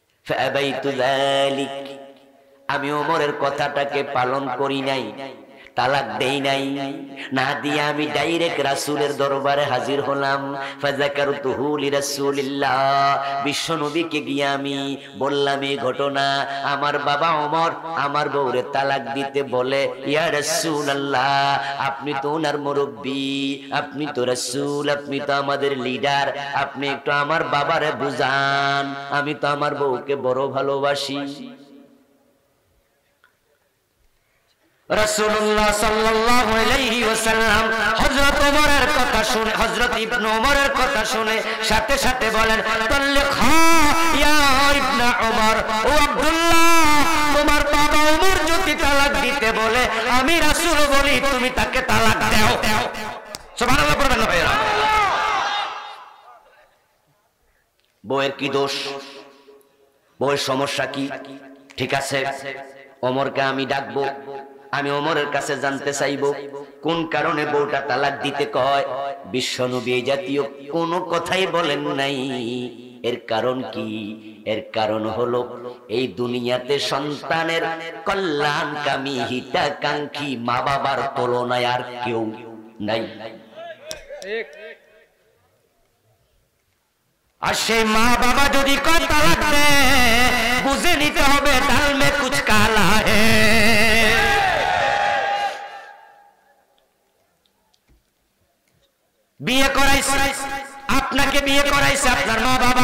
ফাআবাইতু যালিক, আমি ওমরের কথাটাকে পালন করি নাই, তালাক দেই নাই, না দিয়ে আমি ডাইরেক্ট রাসূলের দরবারে হাজির হলাম। ফাযাকারতুহু লিরাসূলিল্লাহ, বিশ্ব নবীকে গিয়ে আমি বললাম এই ঘটনা। আমার বাবা ওমর আমার বউরে তালাক দিতে বলে, ইয়া রাসূলুল্লাহ, আপনি তো ওনার মুরব্বী, আপনি তো রাসূল, আপনি তো আমাদের লিডার, আপনি একটু আমার বাবারে বুঝান, আমি তো আমার বউকে বড় ভালোবাসি। রাসূলুল্লাহ সাল্লাল্লাহু আলাইহি ওয়াসাল্লাম হযরত ওমরের কথা শুনে, হযরত ইবনে ওমরের কথা শুনে সাথে সাথে বলেন, তাল্লিখা ইয়া ইবনে ওমর, ও আব্দুল্লাহ, তোমার বাবা ওমর যদি তালাক দিতে বলে আমি রাসূল বলি তুমি তাকে তালাক দাও। সুবহানাল্লাহ পড়বেন না ভাইরা। বউয়ের কি দোষ? বউয়ের সমস্যা কি? ঠিক আছে, ওমরকে আমি ডাকবো, আমি ওমরের কাছে জানতে চাইবো কোন কারণে বউটা তালাক দিতে কয়। বিশ্বনবী এই জাতীয় কোনো কথাই বলেন নাই। এর কারণ কি? এর কারণ হলো এই দুনিয়াতে সন্তানের কল্যাণকামী হিতাকাঙ্ক্ষী মা বাবার তুলনায় আর কেউ নাই। আর সেই মা বাবা যদি কয় তালাক দে, বুঝে নিতে হবে ডাল মে কুছ কালা হে। বিয়ে করাইছে, আপনাকে বিয়ে করাইছে আপনার মা বাবা।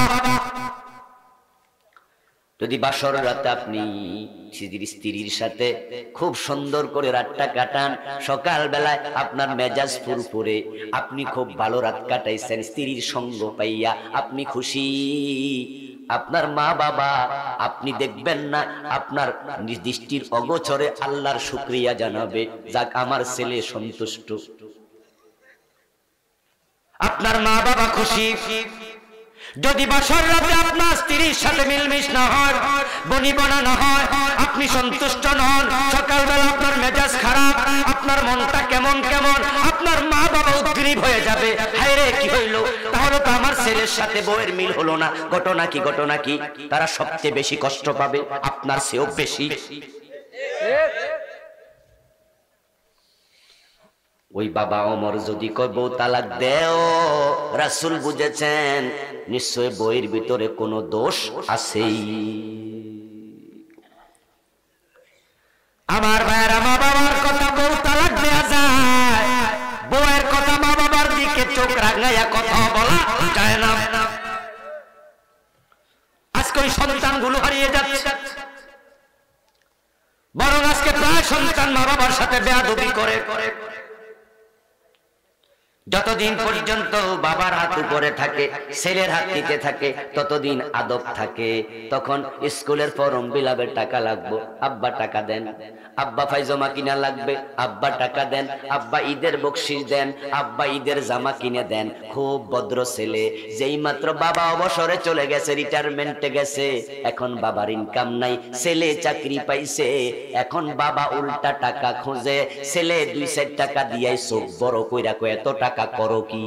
যদি বাসর রাতে আপনি স্ত্রীর সাথে খুব সুন্দর করে রাতটা কাটান, সকাল বেলায় আপনার মেজাজ ফুরফুরে, আপনি খুব ভালো রাত কাটাইছেন, স্ত্রীর সঙ্গ পাইয়া আপনি খুশি। আপনার মা বাবা আপনি দেখবেন না, আপনার দৃষ্টির অগোচরে আল্লাহর শুকরিয়া জানাবে, যাক আমার ছেলে সন্তুষ্ট। আপনার মা বাবা খুশি। যদি বাসর রাতে আপনার স্ত্রীর সাথে মিলমিশ না হয়, বনিবনা না হয়, আপনি সন্তুষ্ট নন, সকালবেলা আপনার মেজাজ খারাপ, আপনার মনটা কেমন কেমন, আপনার মা বাবা উদ্গ্রীব হয়ে যাবে, হায় রে কি হইল, তাহলে তো আমার ছেলের সাথে বউয়ের মিল হলো না। ঘটনা কি? ঘটনা কি? তারা সবচেয়ে বেশি কষ্ট পাবে, আপনার চেয়েও বেশি। ওই বাবা ওমর যদি কয় বউ তালাক দেও, রাসূল বুঝেছেন নিশ্চয় বইয়ের ভিতরে কোনো দোষ আছেই। আমার ভাইয়েরা, মা বাবার কথা বউ তালাক দেয়া যায়, বউয়ের কথা মা বাবার দিকে চোখ রাঙাইয়া কথা বলা যায় না। আজকে ওই সন্তানগুলো হারিয়ে যাচ্ছে, বরং আজকে প্রায় সন্তান মা বাবার সাথে বেয়াদবি করে। যতদিন পর্যন্ত বাবার হাত উপরে থাকে, ছেলের হাত নিতে থাকে, ততদিন আদব থাকে। তখন স্কুলের ফর্ম বিলাবের টাকা লাগবে, আব্বা টাকা দেন। আব্বা পায়জামা কিনা লাগবে, আব্বা টাকা দেন। আব্বা ঈদের বকশিশ দেন, আব্বা ঈদের জামা কিনে দেন। খুব ভদ্র ছেলে। যেই মাত্র বাবা অবসরে চলে গেছে, রিটায়ারমেন্টে গেছে, এখন বাবার ইনকাম নাই, ছেলে চাকরি পাইছে, এখন বাবা উল্টা টাকা খোঁজে। ছেলে 2-4 টাকা দিয়াই চোখ বড় কইরা কয় এত টাকা করো কি?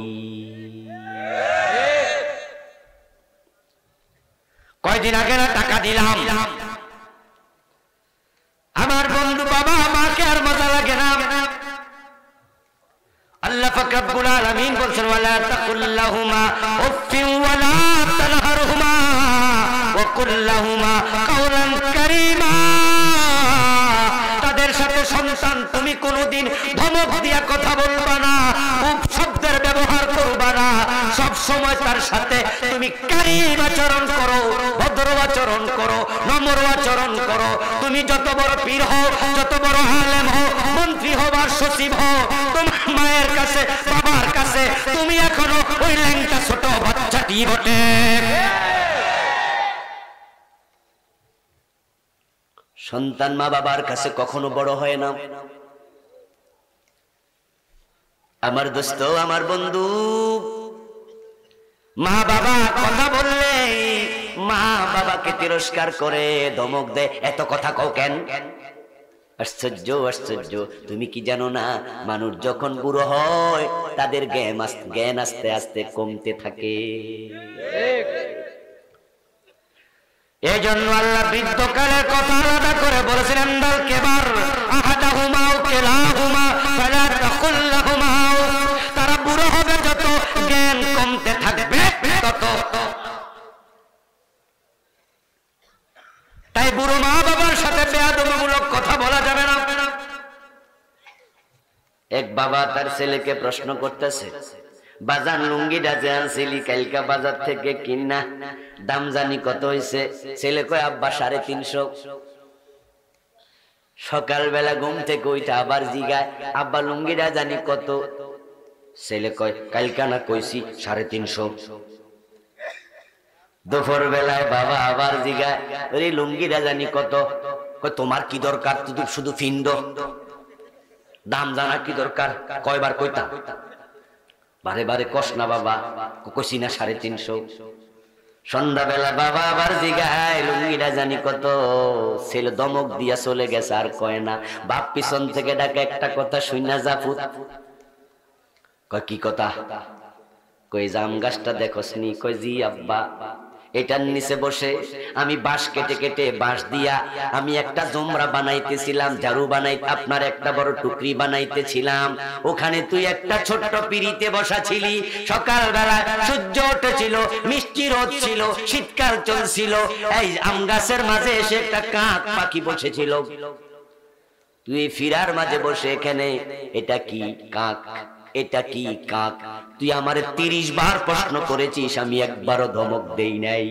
কয়দিন আগে না টাকা দিলাম, আমার বন্ধু বাবা আমাকে আর মজা লাগে না। আল্লাহ পাক রব্বুল আলামিন বলেন, ওয়ালা তাকুল্লাহুমা উফিন ওয়ালা তানহারহুমা ওয়া কুল্লাহুমা কাওলান কারীমা। তাদের সাথে সন্তান তুমি কোনোদিন ধমক দিয়া কথা বলবা না, শব্দের ব্যবহার করবা না, সব সময় তার সাথে তুমি কারীম আচরণ করো, ভদ্র আচরণ করো, নম্র আচরণ করো। তুমি যত বড় পীর হও, যত বড় আলেম হও, মন্ত্রী হও আর সচিব হও, তোমার মায়ের কাছে বাবার কাছে তুমি এখনো ওই ল্যাংটা ছোট বাচ্চাটি বটে। সন্তান মা বাবার কাছে কখনো বড় হয় না। আমার দোস্ত, আমার বন্ধু, মা বাবা কথা বললে মা বাবাকে তিরস্কার করে, ধমক দেয়, এত কথা কও কেন? আশ্চর্য, আশ্চর্য। তুমি কি জানো না, মানুষ যখন বুড়ো হয় তাদের জ্ঞান আস্তে আস্তে কমতে থাকে। এই জন্য আল্লাহ বৃদ্ধকালের কথা আলাদা করে বলেছিলেন, দাল কেবার আহাদাহুমা ও কেলাহুমা, তাকুল্লাহুমা, তারা বুড়ো হবে যত, জ্ঞান কমতে থাকবে তত। তাই বুড়ো মা বাবার সাথে বেয়াদবিমূলক কথা বলা যাবে না। এক বাবা তার ছেলেকে প্রশ্ন করতেছে, বাজার লুঙ্গিটা যে আনছিলি কালকা বাজার থেকে কিনা, দাম জানি কত হয়েছে? ছেলে কয় আব্বা 350। সকালবেলা ঘুম থেকে ওইটা আবার জিগায়, আব্বা লুঙ্গিটা জানি কত? ছেলে কয় কালকা না কইছি 350। দুপুর বেলায় বাবা আবার জিগায়, ওই লুঙ্গিটা জানি কত? কয় তোমার কি দরকার, তুই শুধু ফিন্ড, দাম জানা কি দরকার? কয়বার কইতা? বারে বারে কস না বাবা, কইছি না 350। সন্ধ্যাবেলা বাবা আবার জিগায়, লুঙ্গিটা জানি কত? ছেলে দমক দিয়া চলে গেছে, আর কয় না। বাপ পিছন থেকে ডাকে, একটা কথা শুইনা যা ফুত। কয় কি কথা? কই জাম গাছটা দেখোস নি? কয় জি আব্বা, এটার নিচে বসে আমি বাঁশ কেটে কেটে বাঁশ দিয়া আমি একটা জোমরা বানাইতেছিলাম, ঝাড়ু আপনার একটা বড় টুকরি বানাইতেছিলাম। ওখানে তুই একটা ছোট্ট পিড়িতে বসা ছিলি। সকালবেলা সূর্য উঠেছিল, মিষ্টি রোদ ছিল, শীতকাল চলছিল। এই আম গাছের মাঝে এসে একটা কাক পাখি বসেছিল। তুই ফিরার মাঝে বসে এখানে, এটা কি কাক? এটা কি কাক? তুই আমারে 30 বার প্রশ্ন করেছিস, আমি একবারও ধমক দেই নাই।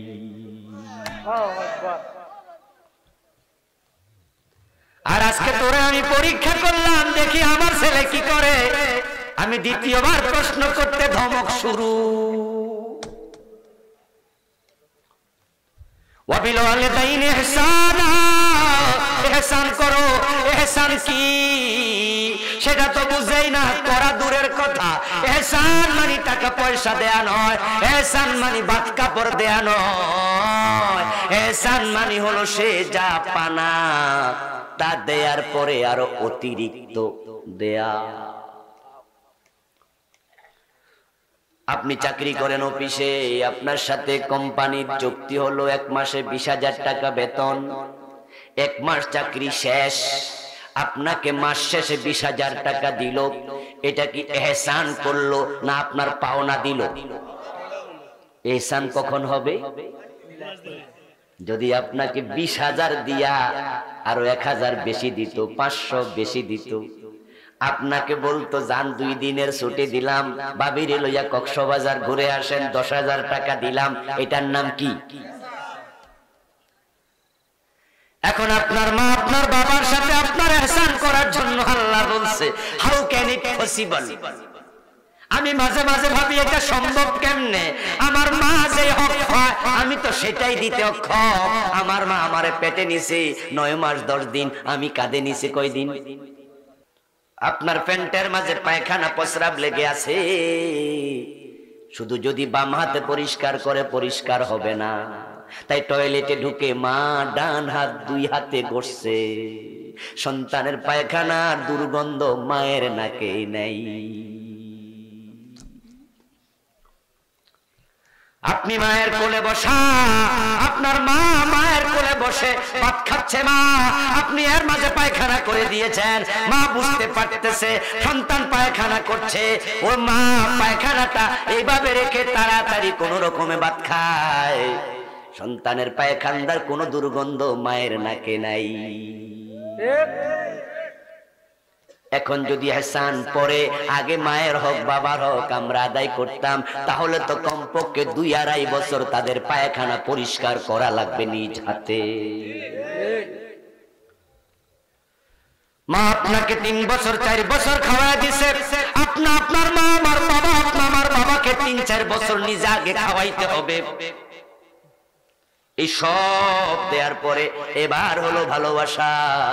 আর আজকে তোরে আমি পরীক্ষা করলাম, দেখি আমার ছেলে কি করে। আমি দ্বিতীয়বার প্রশ্ন করতে ধমক শুরু। ওয়াবিল ওয়ালিদাইনি ইহসানা, ইহসান করো। ইহসান কি সেটা তো বুঝেই না, করা দূরের কথা। ইহসান মানে টাকা পয়সা দেয়া নয়, ইহসান মানে ভাত কাপড় দেয়া নয়। ইহসান মানে হলো সে যা পানা তা দেয়ার পরে আরো অতিরিক্ত দেয়া। আপনি চাকরি করেন অফিসে, আপনার সাথে কোম্পানির চুক্তি হলো 1 মাসে 20,000 টাকা বেতন। 1 মাস চাকরি শেষ, আপনাকে মাস শেষে 20,000 টাকা দিল। এটা কি ইহসান করলো না আপনার পাওনা দিল? ইহসান কখন হবে? যদি আপনাকে 20,000 দিয়া আরো 1,000 বেশি দিত, 500 বেশি দিত। আপনাকে বলতো যান 2 দিনের ছুটি দিলাম, বাবিরে লইয়া কক্সবাজার ঘুরে আসেন, 10,000 টাকা দিলাম। এটার নাম কি? এখন আপনার মা আপনার বাবার সাথে আপনার ইহসান করার জন্য আল্লাহ বলছে, হাউ ক্যান ইট পসিবল? আমি মাঝে মাঝে ভাবি এটা সম্ভব কেমনে? আমার মা যে হক হয় আমি তো সেটাই দিতে অক্ষম। আমার মা আমারে পেটে নিছে 9 মাস 10 দিন, আমি কাঁধে নিছে কয়দিন? আপনার প্যান্টের মাঝে পায়খানা প্রস্রাব লেগে আছে, শুধু যদি বাম হাতে পরিষ্কার করে পরিষ্কার হবে না। তাই টয়লেটে ঢুকে মা ডান হাত 2 হাতে ঘষছে। সন্তানের পায়খানার দুর্গন্ধ মায়ের নাকে নাই। আপনি মায়ের কোলে বসা, আপনার মা মায়ের কোলে বসে ভাত খাচ্ছে, মা আপনি এর মাঝে পায়খানা করে দিয়েছেন। মা বুঝতে পারতেছে সন্তান পায়খানা করছে, ও মা পায়খানাটা এইভাবে রেখে তাড়াতাড়ি কোন রকমে ভাত খায়। সন্তানের পায়খানার কোন দুর্গন্ধ মায়ের নাকে নাই। এখন যদি ইহসান পরে আগে মায়ের হক বাবার হক আমরা আদায় করতাম, তাহলে তো কমপক্ষে 2-2.5 বছর তাদের পায়খানা পরিষ্কার করা লাগবে নিজ হাতে। মা আপনাকে 3 বছর 4 বছর খাওয়ায় দিছে, আপনার মা আমার বাবা আমার বাবাকে 3-4 বছর নিজে আগে খাওয়াইতে হবে। এই সব দেওয়ার পরে এবার হলো ভালোবাসা।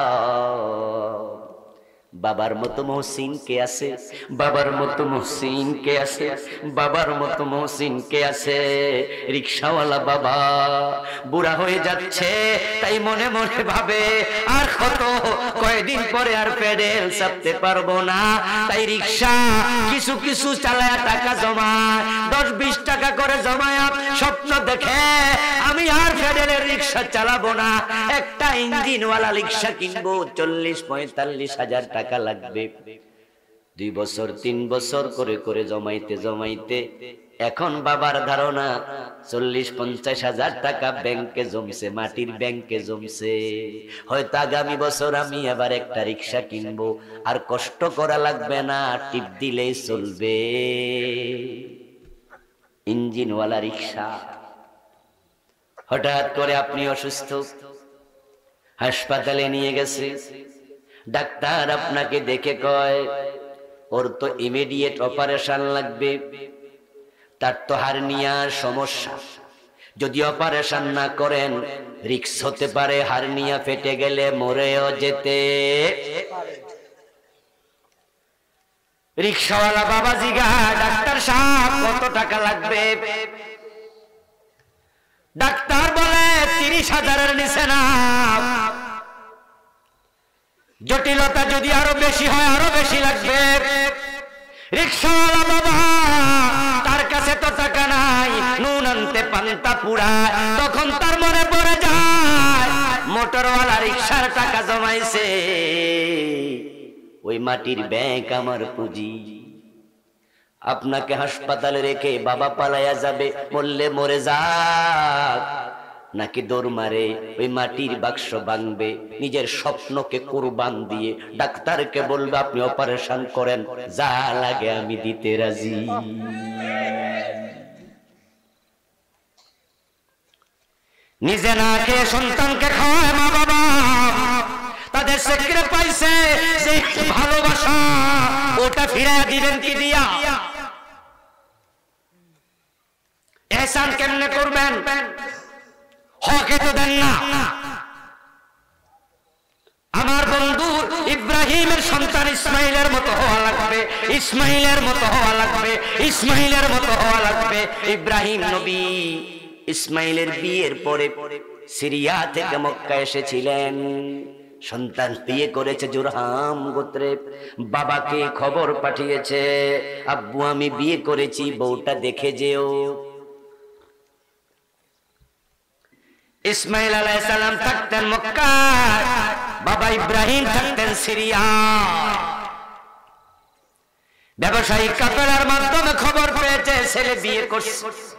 বাবার মতো মহসিন কে আছে? বাবার মতো মহসিন কে আছে? বাবার মতো মহসিন কে আছে? রিকশাওয়ালা বাবা বুড়া হয়ে যাচ্ছে, তাই মনে মনে ভাবে আর কয়দিন পরে আর প্যাডেল চাপতে পারবো না। তাই রিকশা কিছু কিছু চালায় টাকা জমায়, 10-20 টাকা করে জমায় স্বপ্ন দেখে আমি আর প্যাডেলের রিকশা চালাবো না, একটা ইঞ্জিনওয়ালা রিকশা কিনবো, 40-45 হাজার টাকা লাগবে। 2 বছর 3 বছর করে করে জমাইতে জমাইতে এখন বাবার ধারণা 40-50 হাজার টাকা ব্যাংকে জমছে, মাটির ব্যাংকে জমছে। হয়তো আগামী বছর আমি আবার একটা রিক্সা কিনবো, আর কষ্ট করা লাগবে না, টিপ দিলেই চলবে, ইঞ্জিনওয়ালা রিক্সা। হঠাৎ করে আপনি অসুস্থ, হাসপাতালে নিয়ে গেছে, ডাক্তার আপনাকে দেখে কয় ওর তো ইমিডিয়েট অপারেশন লাগবে, তার তো হার্নিয়ার সমস্যা, যদি অপারেশন না করেন রিস্ক হতে পারে, হার্নিয়া ফেটে গেলে মরেও যেতে। রিক্সাওয়ালা বাবা জিগা ডাক্তার সাহেব কত টাকা লাগবে? ডাক্তার বলে 30,000-এর নিচে না, জটিলতা যদি আরো বেশি হয় আরো বেশি লাগবে। রিক্সাওয়ালা বাবা তার কাছে তো টাকা নাই, নুন আনতে পান্তা পুড়ায়, তখন তার মনে পড়ে যায় মোটরওয়ালা রিক্সার টাকা জমাইছে, ওই মাটির ব্যাংক আমার পুঁজি। আপনাকে হাসপাতালে রেখে বাবা পালাইয়া যাবে, মরলে মরে যাক, নাকি দৌড় মারে ওই মাটির বাক্স ভাঙবে, নিজের স্বপ্নকে কুরবান দিয়ে ডাক্তারকে বলবে আপনি অপারেশন করেন, যা লাগে আমি দিতে রাজি। নিজে না খেয়ে সন্তানকে খাওয়ায় মা বাবা, তাদের স্যাক্রিফাইসে যে ভালোবাসা ওটা ফিরিয়ে দিবেন কি দিয়া? এহসান কেমনে করবেন? হকে তো দেন না। আমার বন্ধু ইব্রাহিমের সন্তান ইসমাইলের মতো হওয়া লাগবে, ইসমাইলের মতো হওয়া লাগবে, ইসমাইলের মতো হওয়া লাগবে। ইব্রাহিম নবী ইসমাইলের বিয়ের পরে সিরিয়া থেকে মক্কা এসেছিলেন, সন্তান বিয়ে করেছে জুরহাম গোত্রে, বাবাকে খবর পাঠিয়েছে আব্বু আমি বিয়ে করেছি, বউটা দেখে যেও। ইসমাইল আলাইহিস সালাম থাকতেন মক্কায়, বাবা ইব্রাহিম থাকতেন সিরিয়া। ব্যবসায়িক কাফেলার মাধ্যমে খবর পেয়েছে ছেলে বিয়ে করছে।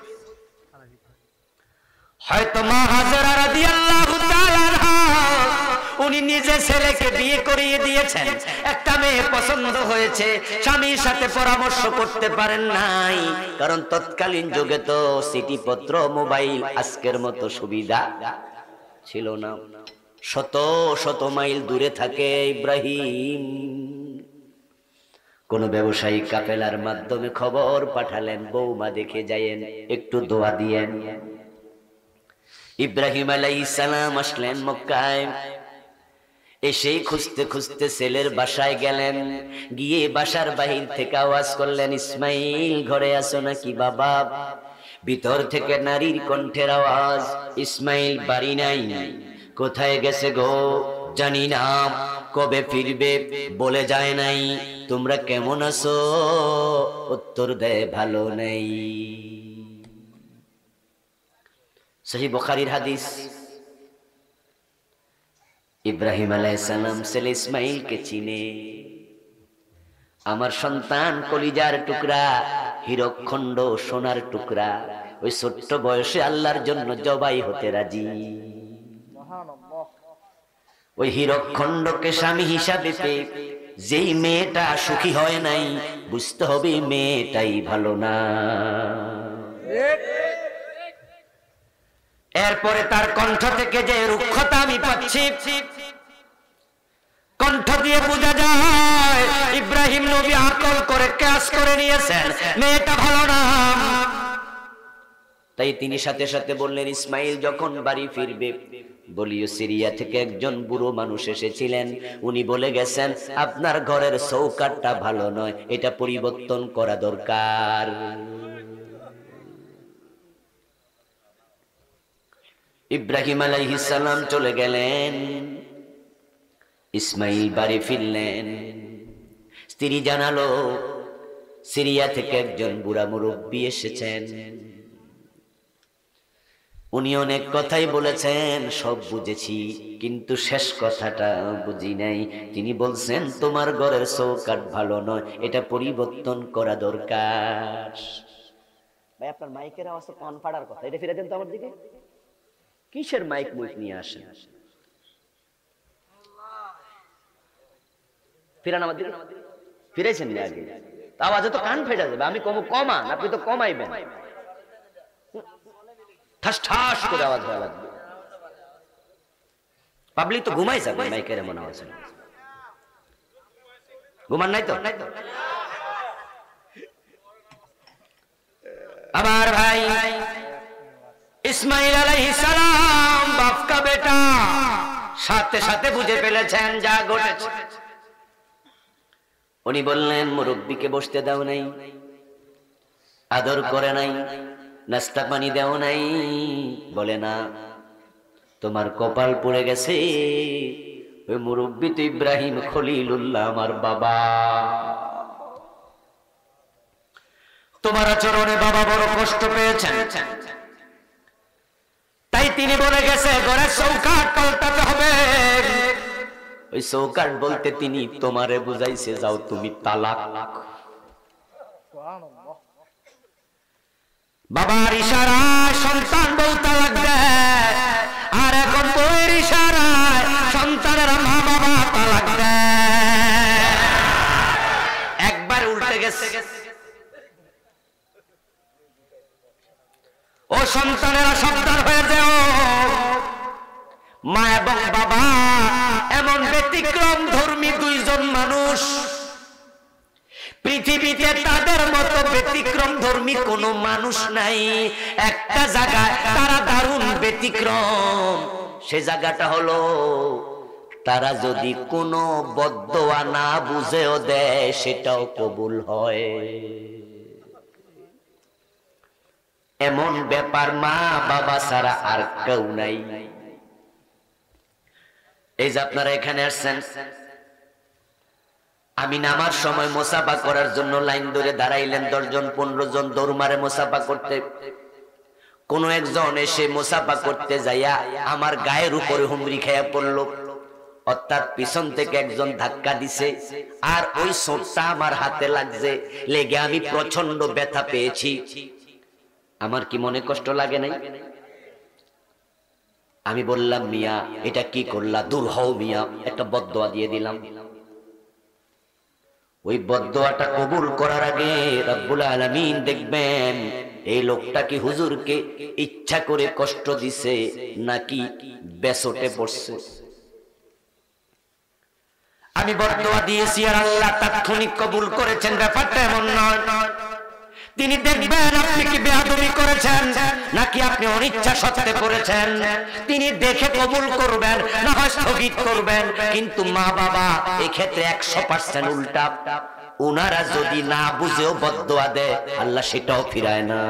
হয়তো মা হাজেরা রাদিয়াল্লাহু তাআলা আনহা উনি নিজে ছেলেকে বিয়ে করিয়ে দিয়েছেন, একটা মেয়ে পছন্দ হয়েছে, স্বামীর সাথে পরামর্শ করতে পারেন নাই, কারণ তৎকালীন যুগে তো চিঠিপত্র মোবাইল আজকের মতো সুবিধা ছিল না। শত শত মাইল দূরে থাকে ইব্রাহিম, কোন ব্যবসায়িক কাফেলার মাধ্যমে খবর পাঠালেন বৌমা দেখে যায়েন, একটু দোয়া দিয়েন। ইব্রাহিম আলাইহিস সালাম আসলেন মক্কায়, এসেই খুঁজতে খুঁজতে ছেলের বাসায় গেলেন, গিয়ে বাসার বাহির থেকে আওয়াজ করলেন ইসমাইল ঘরে আছো নাকি বাবা? ভিতর থেকে নারীর কণ্ঠের আওয়াজ, ইসমাইল বাড়ি নাই, কোথায় গেছে গো জানি না, কবে ফিরবে বলে যায় নাই, তোমরা কেমন আছো? উত্তর দেয় ভালো নেই। সহিহ বুখারীর হাদিস। ইব্রাহিম আলাইহিস সালাম ছেলে ইসমাইলকে চিনে, আমার সন্তান কলিজার টুকরা, হীরকখণ্ড সোনার টুকরা, ওই ছোট্ট বয়সে আল্লাহর জন্য জবাই হতে রাজি। ওই হীরকখণ্ডকে স্বামী হিসাবে পেয়ে যেই মেয়েটা সুখী হয় নাই, বুঝতে হবে মেয়েটাই ভালো না। এরপরে তার কণ্ঠ থেকে যে রুক্ষতা আমি পাচ্ছি, কণ্ঠ দিয়ে বোঝা যায় ইব্রাহিম নবী আকল করে কাজ করে নিয়েছেন, মেয়েটা ভালো না। তাই তিনি সাথে সাথে বললেন ইসমাইল যখন বাড়ি ফিরবে বলিও সিরিয়া থেকে একজন বুড়ো মানুষ এসেছিলেন, উনি বলে গেছেন আপনার ঘরের চৌকাঠটা ভালো নয়, এটা পরিবর্তন করা দরকার। ইব্রাহিম আলাইহিস সালাম চলে গেলেন, ইসমাইল বাড়ি ফিরলেন। স্ত্রী জানালো সিরিয়া থেকে একজন বুড়া মুরব্বী এসেছেন। উনি অনেক কথাই বলেছেন, সব বুঝেছি, কিন্তু শেষ কথাটা বুঝি নাই। তিনি বলছেন তোমার ঘরের চৌকাঠ ভালো নয়, এটা পরিবর্তন করা দরকার। ভাই আপনার মাইকের আওয়াজ তো কান ফাড়ার কথা, এটা ফিরে দেন তো আমার দিকে। কিসের মাইক মুইক নিয়ে আসেন? ফিরান আমার দিকে। ফিরেছেন না আগে, আওয়াজে তো কান ফেটে যাবে। আমি কমান, আপনি তো কমাইবেন। ঠাস ঠাস করে আওয়াজ হওয়া লাগবে। পাবলিক তো ঘুমাই যাবে মাইকের এমন আওয়াজ। ঘুমান নাই তো? আমার ভাই ইসমাইল আলাইহিস সালাম বাপ কা বেটা, সাথে সাথে বুঝে ফেলেছেন যা ঘটেছে। উনি বললেন মুরব্বিকে বসতে দাও নাই, আদর করে নাই, নাস্তা পানি দেও নাই। বলে না, তোমার কপাল পড়ে গেছে, ওই মুরব্বি তো ইব্রাহিম খলিলুল্লাহ আমার বাবা। তোমার আচরণে বাবা বড় কষ্ট পেয়েছেন, তাই তিনি বলে গেছে ঘরের চৌকাঠ পাল্টাতে হবে। ওই চৌকাঠ বলতে তিনি তোমারে বুঝাইছে যাও তুমি তালাক। বাবার ইশারায় সন্তান বউ তালাক দেয়, আর এখন বউয়ের ইশারায় সন্তানের মা বাবা তালাক দেয়। একবার উল্টে গেছে। ও সন্তানেরা সাবধান হয়ে যাও, মা এবং বাবা এমন ব্যতিক্রম ধর্মী দুইজন মানুষ, পৃথিবীতে তাদের মতো ব্যতিক্রম ধর্মী কোনো মানুষ নাই। একটা জায়গায় তারা দারুণ ব্যতিক্রম, সে জায়গাটা হলো তারা যদি কোনো বদদোয়া না বুঝেও দেয় সেটাও কবুল হয়। এমন ব্যাপার মা বাবা ছাড়া আর কেউ নাই। এই যে আপনারা এখানে আসছেন, আমি নামার সময় মুসাফা করার জন্য লাইন ধরে দাঁড়াইলেন 10 জন 15 জন দৌড় মারে মুসাফা করতে। কোন একজন এসে মুসাফা করতে যাইয়া আমার গায়ের উপরে হুমড়ি খেয়ে পড়ল, অর্থাৎ পিছন থেকে একজন ধাক্কা দিছে, আর ওই সোঁটটা আমার হাতে লাগছে, লেগে আমি প্রচন্ড ব্যথা পেয়েছি। আমার কি মনে কষ্ট লাগে নাই? আমি বললাম মিয়া এটা কি করলা, দূর হও মিয়া, একটা বদদোয়া দিয়ে দিলাম। ওই বদদোয়াটা কবুল করার আগে রব্বুল আলামিন দেখবেন এই লোকটা কি হুজুরকে ইচ্ছা করে কষ্ট দিছে নাকি বেসটে পড়ছে। আমি বদদোয়া দিয়েছি আর আল্লাহ তাৎক্ষণিক কবুল করেছেন, ব্যাপারটা এমন নয়। তিনি দেখবেন আপনি কি বেয়াদবি করেছেন নাকি আপনি অনিচ্ছা সত্ত্বে করেছেন। তিনি দেখে কবুল করবেন, না হয় স্থগিত করবেন। কিন্তু মা বাবা এক্ষেত্রে 100% উল্টা। ওনারা যদি না বুঝেও বদদোয়া দেয়, আল্লাহ সেটাও ফিরায় না।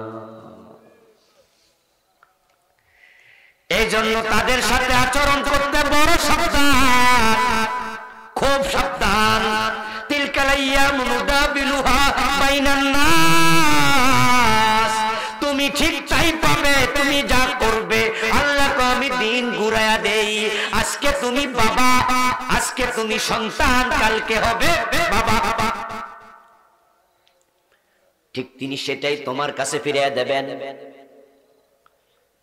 এই জন্য তাদের সাথে আচরণ করতে বড় সাবধান, খুব সাবধান। তিলকাল আইয়ামু নুদাবিলুহা বাইনান নাস, তুমি ঠিক তাই পাবে, তুমি যা করবে। আল্লাহকে আমি দিন ঘুরায়া দেই। আজকে তুমি বাবা, আজকে তুমি সন্তান, কালকে হবে বাবা। ঠিক তিনি সেটাই তোমার কাছে ফিরিয়ে দেবেন।